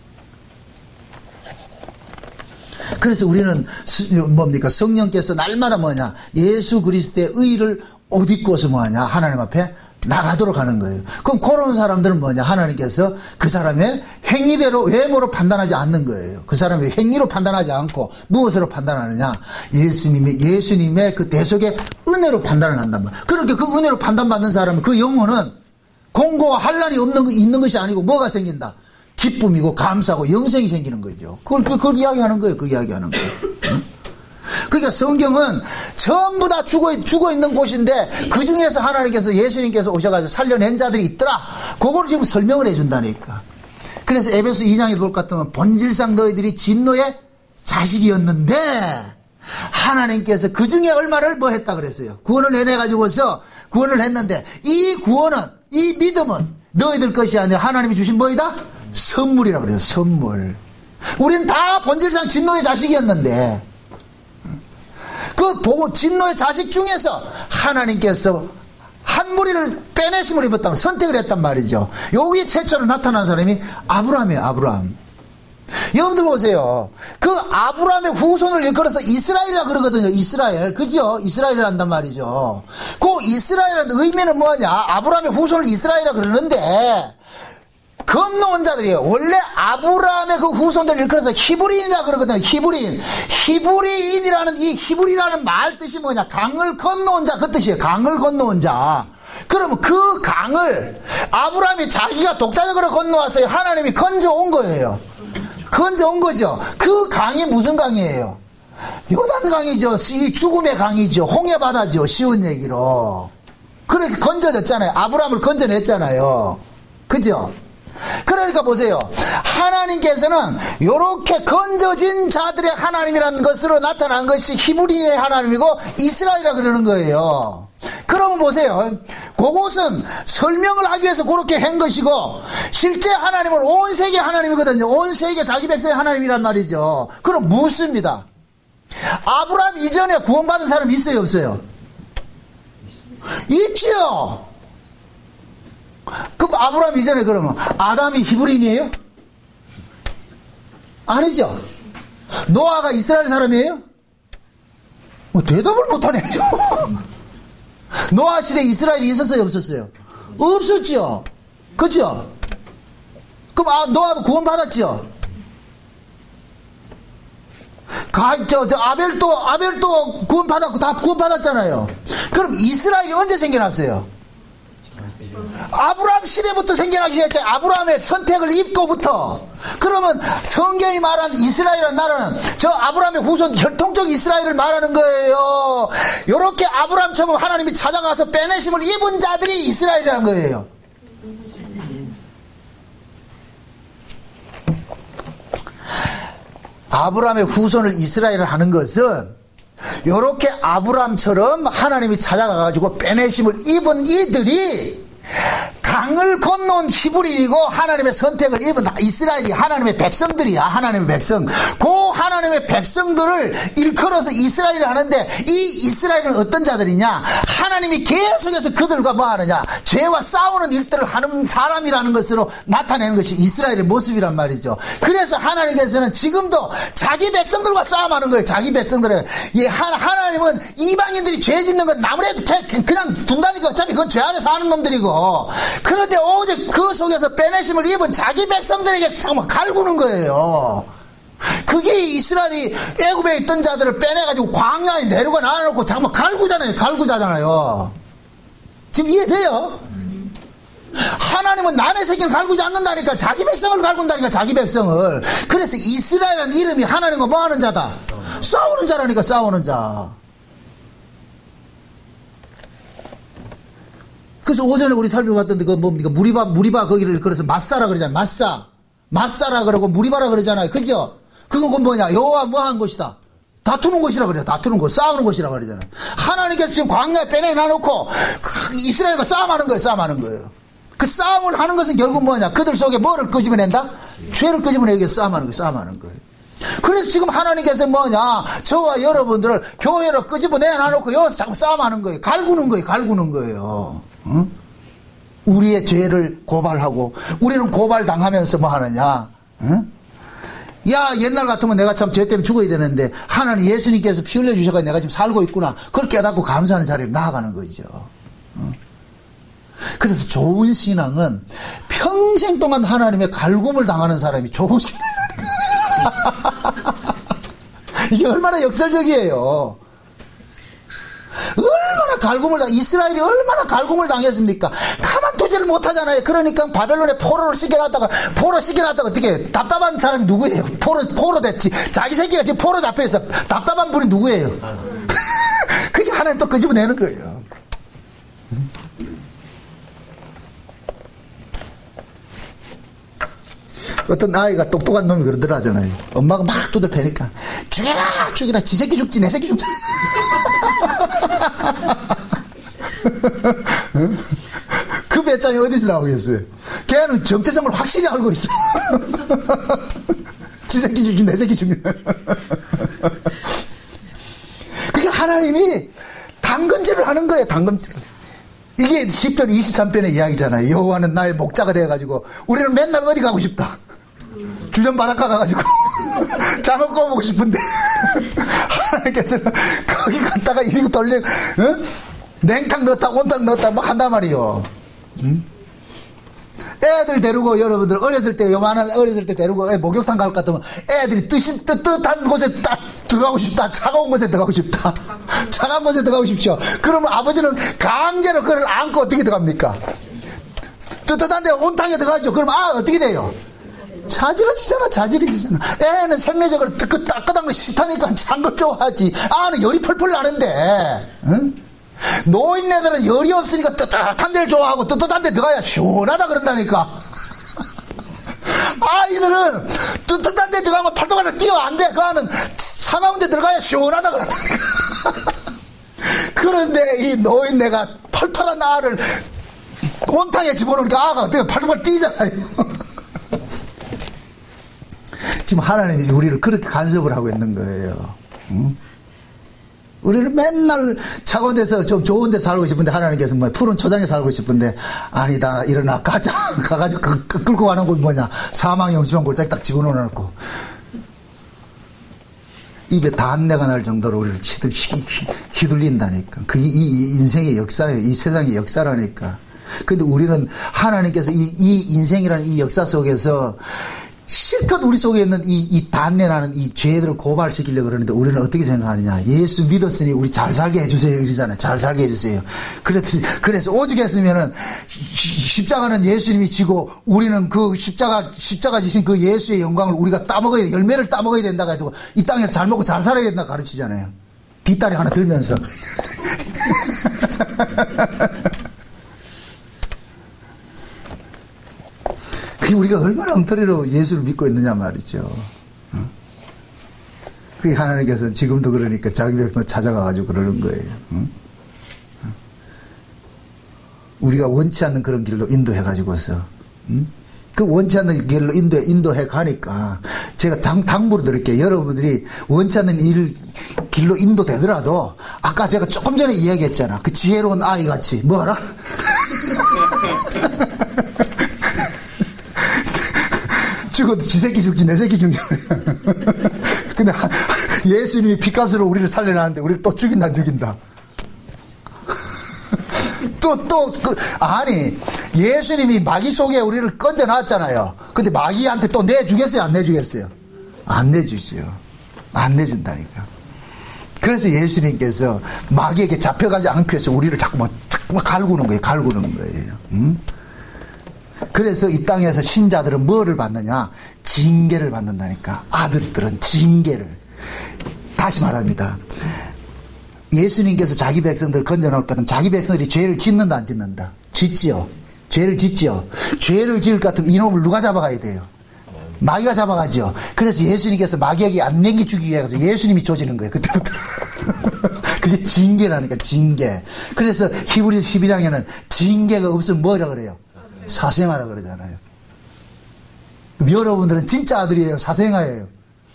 그래서 우리는 뭡니까? 성령께서 날마다 뭐냐? 예수 그리스도의 의를 옷 입고서 뭐하냐? 하나님 앞에 나가도록 하는 거예요. 그럼 그런 사람들은 뭐냐? 하나님께서 그 사람의 행위대로 외모로 판단하지 않는 거예요. 그 사람의 행위로 판단하지 않고 무엇으로 판단하느냐? 예수님이, 예수님의 그 대속의 은혜로 판단을 한단 말이에요. 그렇게 그 은혜로 판단받는 사람은 그 영혼은 공고와 환란이 없는, 있는 것이 아니고 뭐가 생긴다? 기쁨이고 감사하고 영생이 생기는 거죠. 그걸, 그걸 이야기하는 거예요. 그 이야기하는 거예요. 응? 그러니까 성경은 전부 다 죽어, 죽어 있는 곳인데 그 중에서 하나님께서 예수님께서 오셔가지고 살려낸 자들이 있더라. 그걸 지금 설명을 해준다니까. 그래서 에베소 이 장에 볼 것 같으면 본질상 너희들이 진노의 자식이었는데 하나님께서 그 중에 얼마를 뭐 했다 그랬어요. 구원을 내내가지고서 구원을 했는데 이 구원은, 이 믿음은 너희들 것이 아니라 하나님이 주신 뭐이다? 선물이라고 그래요. 선물. 우리는 다 본질상 진노의 자식이었는데 그 보고 진노의 자식 중에서 하나님께서 한 무리를 빼내심을 입었다면 선택을 했단 말이죠. 여기 최초로 나타난 사람이 아브라함이에요. 아브라함. 여러분들 보세요. 그 아브라함의 후손을 일컬어서 이스라엘이라 그러거든요. 이스라엘. 그죠? 이스라엘이란단 말이죠. 그 이스라엘이라는 의미는 뭐냐? 아브라함의 후손을 이스라엘이라 그러는데 건너온 자들이에요. 원래 아브라함의 그 후손들 일컬어서 히브리인이라 그러거든요. 히브리인. 히브리인이라는 이 히브리라는 말 뜻이 뭐냐? 강을 건너온 자 그 뜻이에요. 강을 건너온 자. 그러면 그 강을 아브라함이 자기가 독자적으로 건너왔어요. 하나님이 건져온 거예요. 건져온 거죠. 그 강이 무슨 강이에요? 요단강이죠. 이 죽음의 강이죠. 홍해바다죠. 쉬운 얘기로. 그렇게 건져졌잖아요. 아브라함을 건져냈잖아요. 그죠? 그러니까 보세요. 하나님께서는 이렇게 건져진 자들의 하나님이라는 것으로 나타난 것이 히브리인의 하나님이고 이스라엘이라 그러는 거예요. 그러면 보세요. 그것은 설명을 하기 위해서 그렇게 한 것이고 실제 하나님은 온 세계 하나님이거든요. 온 세계 자기 백성의 하나님이란 말이죠. 그럼 묻습니다. 아브라함 이전에 구원받은 사람이 있어요? 없어요? 있지요. 그럼 아브라함 이전에 그러면 아담이 히브리인이에요? 아니죠. 노아가 이스라엘 사람이에요? 뭐 대답을 못하네요. 노아 시대에 이스라엘이 있었어요, 없었어요? 없었죠. 그죠? 그럼 아, 노아도 구원받았죠? 가, 저, 저, 아벨도, 아벨도 구원받았고 다 구원받았잖아요. 그럼 이스라엘이 언제 생겨났어요? 아브라함 시대부터 생겨나기 시작했죠. 아브라함의 선택을 입고부터. 그러면 성경이 말한 이스라엘이라는 나라는 저 아브라함의 후손 혈통적 이스라엘을 말하는 거예요. 요렇게 아브라함처럼 하나님이 찾아가서 빼내심을 입은 자들이 이스라엘이라는 거예요. 아브라함의 후손을 이스라엘을 하는 것은 요렇게 아브라함처럼 하나님이 찾아가가지고 빼내심을 입은 이들이 강을 건너온 히브리인이고 하나님의 선택을 입은 이스라엘이 하나님의 백성들이야. 하나님의 백성. 그 하나님의 백성들을 일컬어서 이스라엘을 하는데 이 이스라엘은 어떤 자들이냐? 하나님이 계속해서 그들과 뭐 하느냐? 죄와 싸우는 일들을 하는 사람이라는 것으로 나타내는 것이 이스라엘의 모습이란 말이죠. 그래서 하나님께서는 지금도 자기 백성들과 싸움하는 거예요. 자기 백성들은. 예, 하나님은 이방인들이 죄 짓는 건 아무래도 그냥 둔다니까 어차피 그건 죄 안에서 하는 놈들이고. 그런데 오직 그 속에서 빼내심을 입은 자기 백성들에게 정말 갈구는 거예요. 그게 이스라엘이 애굽에 있던 자들을 빼내가지고 광야에 내려가 놔놓고 정말 갈구잖아요. 갈구자잖아요. 지금 이해돼요? 하나님은 남의 새끼를 갈구지 않는다니까. 자기 백성을 갈군다니까. 자기 백성을. 그래서 이스라엘이라는 이름이 하나님과 뭐하는 자다? 싸우는 자라니까. 싸우는 자. 그래서 오전에 우리 살펴봤던데, 그 뭡니까? 무리바, 무리바 거기를 그래서 마사라 그러잖아요. 마사. 마사라 그러고 무리바라 그러잖아요. 그죠? 그건 뭐냐? 여호와 뭐 한 것이다? 다투는 것이라 그래요. 다투는 것. 싸우는 것이라 그러잖아요. 하나님께서 지금 광야에 빼내놔놓고 이스라엘과 싸움하는 거예요. 싸움하는 거예요. 그 싸움을 하는 것은 결국 뭐냐? 그들 속에 뭐를 끄집어낸다? 죄를 끄집어내기 위해서 싸움하는 거예요. 싸움하는 거예요. 그래서 지금 하나님께서 뭐냐? 저와 여러분들을 교회로 끄집어내놔놓고 여기서 자꾸 싸움하는 거예요. 갈구는 거예요. 갈구는 거예요. 응? 우리의 죄를 고발하고 우리는 고발당하면서 뭐 하느냐? 응? 야, 옛날 같으면 내가 참 죄 때문에 죽어야 되는데 하나님 예수님께서 피 흘려주셔서 내가 지금 살고 있구나. 그걸 깨닫고 감사하는 자리로 나아가는 거죠. 응? 그래서 좋은 신앙은 평생 동안 하나님의 갈굼을 당하는 사람이 좋은 신앙이라는 이게 얼마나 역설적이에요. 얼마나 갈굼을 당, 이스라엘이 얼마나 갈굼을 당했습니까? 가만두지를 못하잖아요. 그러니까 바벨론에 포로를 시켜놨다가, 포로 시켜놨다가 어떻게, 답답한 사람이 누구예요? 포로, 포로 됐지. 자기 새끼가 지금 포로 잡혀있어. 답답한 분이 누구예요? 그게 하나님 또 끄집어내는 거예요. 어떤 아이가 똑똑한 놈이 그러더라잖아요. 엄마가 막 두들 패니까 죽여라 죽여라 지 새끼 죽지 내 새끼 죽지. 그 배짱이 어디서 나오겠어요? 걔는 정체성을 확실히 알고 있어. 지 새끼 죽지 내 새끼 죽지. 그게 하나님이 당근질을 하는 거예요. 당근질. 이게 시편 이십삼 편의 이야기잖아요. 여호와는 나의 목자가 되어가지고 우리는 맨날 어디 가고 싶다? 주전 바닷가 가가지고 장어 꺼먹고 싶은데 하나님께서는 거기 갔다가 이리고 돌려, 응? 냉탕 넣었다 온탕 넣었다 뭐 한단 말이요. 응? 애들 데리고 여러분들 어렸을 때 요만한 어렸을 때 데리고 애 목욕탕 갈 것 같으면 애들이 뜻이 뜨뜻한 곳에 딱 들어가고 싶다. 차가운 곳에 들어가고 싶다. 차가운 곳에 들어가고 싶죠. 그러면 아버지는 강제로 그를 안고 어떻게 들어갑니까? 뜨뜻한데 온탕에 들어가죠. 그러면 아 어떻게 돼요? 자지러지잖아. 자지러지잖아. 애는 생리적으로 그 따끈한 거 싫다니까 찬 걸 좋아하지. 아는 열이 펄펄 나는데, 응? 노인네들은 열이 없으니까 뜨뜻한 데를 좋아하고 뜨뜻한 데 들어가야 시원하다 그런다니까. 아이들은 뜨뜻한 데 들어가면 팔뚝 뛰어 안 돼. 그 아는 차가운 데 들어가야 시원하다 그런다니까. 그런데 이 노인네가 펄펄한 아를 온탕에 집어넣으니까 아가 어떻게 팔뚝 뛰잖아요. 지금 하나님이 우리를 그렇게 간섭을 하고 있는 거예요. 응? 우리는 맨날 착오돼서 좀 좋은 데 살고 싶은데 하나님께서 뭐 푸른 초장에 살고 싶은데 아니다 일어나 가자 가가지고 그, 그, 끌고 가는 건 뭐냐 사망의 엄지만 골짜기 딱 집어넣어놓고 입에 단내가 날 정도로 우리를 휘둘, 휘둘린다니까. 그 이, 이 인생의 역사예요. 이 세상의 역사라니까. 근데 우리는 하나님께서 이, 이 인생이라는 이 역사 속에서 실컷 우리 속에 있는 이, 이 단내나는 이 죄들을 고발시키려고 그러는데 우리는 어떻게 생각하느냐. 예수 믿었으니 우리 잘 살게 해주세요. 이러잖아요. 잘 살게 해주세요. 그래서, 그래서 오죽했으면은 십자가는 예수님이 지고 우리는 그 십자가, 십자가 지신 그 예수의 영광을 우리가 따먹어야, 열매를 따먹어야 된다 가지고 이 땅에서 잘 먹고 잘 살아야 된다 가르치잖아요. 뒷다리 하나 들면서. 그게 우리가 얼마나 엉터리로 예수를 믿고 있느냐 말이죠. 그게 하나님께서 지금도 그러니까 자기 백성 찾아가가지고 그러는 거예요. 우리가 원치 않는 그런 길로 인도해가지고서 그 원치 않는 길로 인도, 인도해 가니까 제가 당, 당부로 드릴게요. 여러분들이 원치 않는 일, 길로 인도되더라도 아까 제가 조금 전에 이야기했잖아. 그 지혜로운 아이 같이 뭐하라? 죽어도 지 새끼 죽지 내 새끼 죽냐. 근데 예수님이 피값으로 우리를 살려놨는데 우리를 또 죽인다 안 죽인다. 또 또 그, 아니 예수님이 마귀 속에 우리를 건져놨잖아요. 근데 마귀한테 또 내주겠어요 안 내주겠어요? 안 내주지요. 안 내준다니까. 그래서 예수님께서 마귀에게 잡혀가지 않기 위해서 우리를 자꾸만 자꾸만 갈구는 거예요. 갈구는 거예요. 응? 그래서 이 땅에서 신자들은 뭐를 받느냐? 징계를 받는다니까. 아들들은 징계를. 다시 말합니다. 예수님께서 자기 백성들을 건져놓을 때는 자기 백성들이 죄를 짓는다 안 짓는다? 짓지요. 죄를 짓지요. 죄를 지을 것 같으면 이놈을 누가 잡아가야 돼요? 마귀가 잡아가죠. 그래서 예수님께서 마귀에게 안 냉기 주기 위해서 예수님이 조지는 거예요. 그때부터. 그게 징계라니까 징계. 그래서 히브리서 십이 장에는 징계가 없으면 뭐라 그래요? 사생아라 그러잖아요. 여러분들은 진짜 아들이에요? 사생아예요?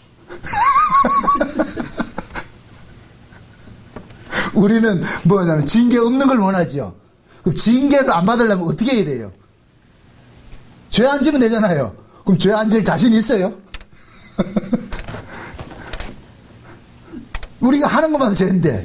우리는 뭐냐면 징계 없는 걸 원하죠. 그럼 징계를 안 받으려면 어떻게 해야 돼요? 죄 안 지면 되잖아요. 그럼 죄 안 질 자신 있어요? 우리가 하는 것마다 죄인데.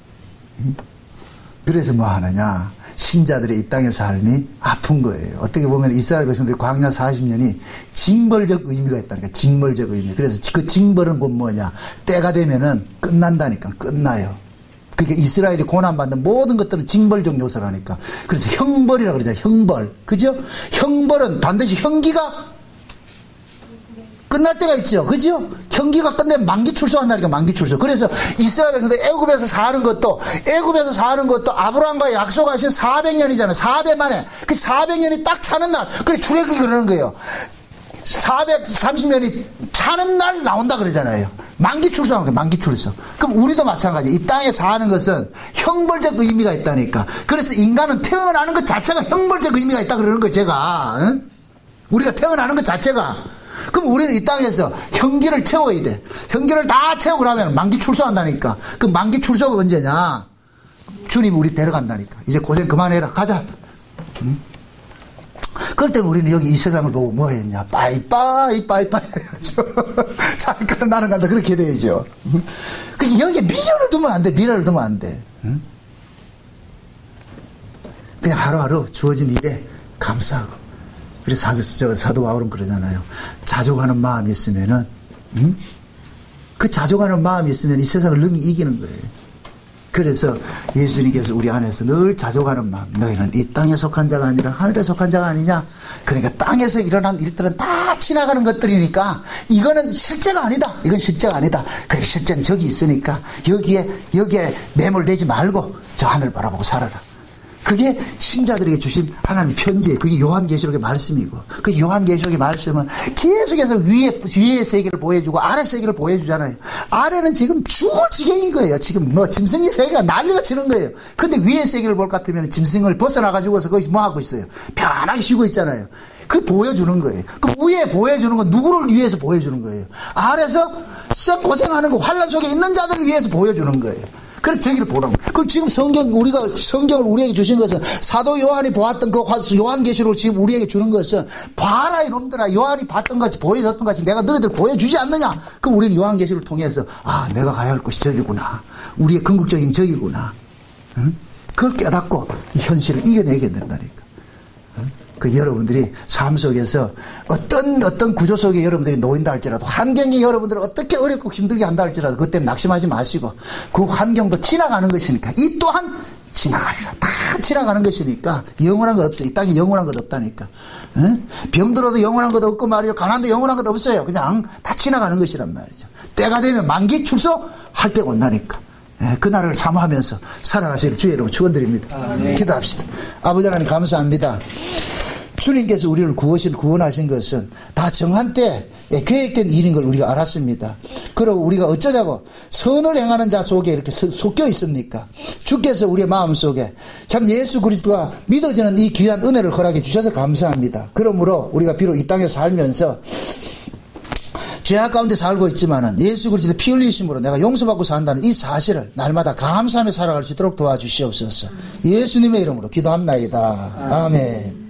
그래서 뭐 하느냐? 신자들의 이 땅의 삶이 아픈 거예요. 어떻게 보면 이스라엘 백성들이 광야 사십 년이 징벌적 의미가 있다니까. 징벌적 의미. 그래서 그 징벌은 곧 뭐냐? 때가 되면은 끝난다니까. 끝나요. 그러니까 이스라엘이 고난받는 모든 것들은 징벌적 요소라니까. 그래서 형벌이라고 그러잖아요. 형벌. 그죠? 형벌은 반드시 형기가 끝날 때가 있죠. 그죠? 형기가 끝내면 만기 출소한다니까. 만기 출소. 그래서 이스라엘 백성들 애굽에서 사는 것도 애굽에서 사는 것도 아브라함과 약속하신 사백 년이잖아요. 사 대 만에. 그 사백 년이 딱 차는 날. 그래 출애굽이 그러는 거예요. 사백삼십 년이 차는 날 나온다 그러잖아요. 만기 출소하는 거예요. 만기 출소. 그럼 우리도 마찬가지. 이 땅에 사는 것은 형벌적 의미가 있다니까. 그래서 인간은 태어나는 것 자체가 형벌적 의미가 있다 그러는 거예요. 제가. 응? 우리가 태어나는 것 자체가. 그럼 우리는 이 땅에서 형기를 채워야 돼. 형기를 다 채우고 나면 만기 출소한다니까. 그 만기 출소가 언제냐? 주님이 우리 데려간다니까. 이제 고생 그만해라. 가자. 응? 그럴 때는 우리는 여기 이 세상을 보고 뭐 했냐? 빠이빠이, 빠이빠이 해야죠. 잠깐 나는 간다. 그렇게 돼야죠. 그 여기에 미련을 두면 안 돼. 미련을 두면 안 돼. 응? 그냥 하루하루 주어진 일에 감사하고. 그래서 사도, 사도 바울은 그러잖아요. 자족하는 마음이 있으면은, 응? 그 자족하는 마음이 있으면 이 세상을 능히 이기는 거예요. 그래서 예수님께서 우리 안에서 늘 자족하는 마음. 너희는 이 땅에 속한 자가 아니라 하늘에 속한 자가 아니냐. 그러니까 땅에서 일어난 일들은 다 지나가는 것들이니까 이거는 실제가 아니다. 이건 실제가 아니다. 그러니까 실제는 저기 있으니까 여기에 여기에 매몰되지 말고 저 하늘 바라보고 살아라. 그게 신자들에게 주신 하나님 편지예요. 그게 요한계시록의 말씀이고, 그 요한계시록의 말씀은 계속해서 위에, 위의 세계를 보여주고 아래 세계를 보여주잖아요. 아래는 지금 죽을 지경인 거예요. 지금 뭐 짐승의 세계가 난리가 치는 거예요. 근데 위의 세계를 볼 것 같으면 짐승을 벗어나가지고서 거기서 뭐 하고 있어요? 편하게 쉬고 있잖아요. 그 보여주는 거예요. 그 위에 보여주는 건 누구를 위해서 보여주는 거예요? 아래서 쌩 고생하는 거, 환란 속에 있는 자들을 위해서 보여주는 거예요. 그래서 저기를 보라고. 그럼 지금 성경, 우리가, 성경을 우리에게 주신 것은 사도 요한이 보았던 그 요한계시록을 지금 우리에게 주는 것은 봐라 이놈들아, 요한이 봤던 같이 보여줬던 같이 내가 너희들 보여주지 않느냐. 그럼 우리는 요한계시록을 통해서 아, 내가 가야 할 곳이 저기구나. 우리의 궁극적인 저기구나. 응? 그걸 깨닫고 이 현실을 이겨내게 된다니까. 응? 그 여러분들이 삶 속에서 어떤 어떤 구조 속에 여러분들이 놓인다 할지라도, 환경이 여러분들을 어떻게 어렵고 힘들게 한다 할지라도 그때 낙심하지 마시고, 그 환경도 지나가는 것이니까, 이 또한 지나가리라. 다 지나가는 것이니까 영원한 것 없어요. 이 땅에 영원한 것 없다니까. 응? 병들어도 영원한 것 없고 말이요, 가난도 영원한 것 없어요. 그냥 다 지나가는 것이란 말이죠. 때가 되면 만기 출소할 때 온다니까. 예, 그날을 사모하면서 살아가시길 주의 이름으로 축원드립니다. 아, 네. 기도합시다. 아버지 하나님 감사합니다. 주님께서 우리를 구하신, 구원하신 것은 다 정한 때 계획된 일인 걸 우리가 알았습니다. 그리고 우리가 어쩌자고 선을 행하는 자 속에 이렇게 속겨 있습니까? 주께서 우리의 마음속에 참 예수 그리스도가 믿어지는 이 귀한 은혜를 허락해 주셔서 감사합니다. 그러므로 우리가 비록 이 땅에 살면서 죄악 가운데 살고 있지만은 예수 그리스도 피 흘리심으로 내가 용서받고 산다는 이 사실을 날마다 감사하며 살아갈 수 있도록 도와주시옵소서. 예수님의 이름으로 기도합나이다. 아멘.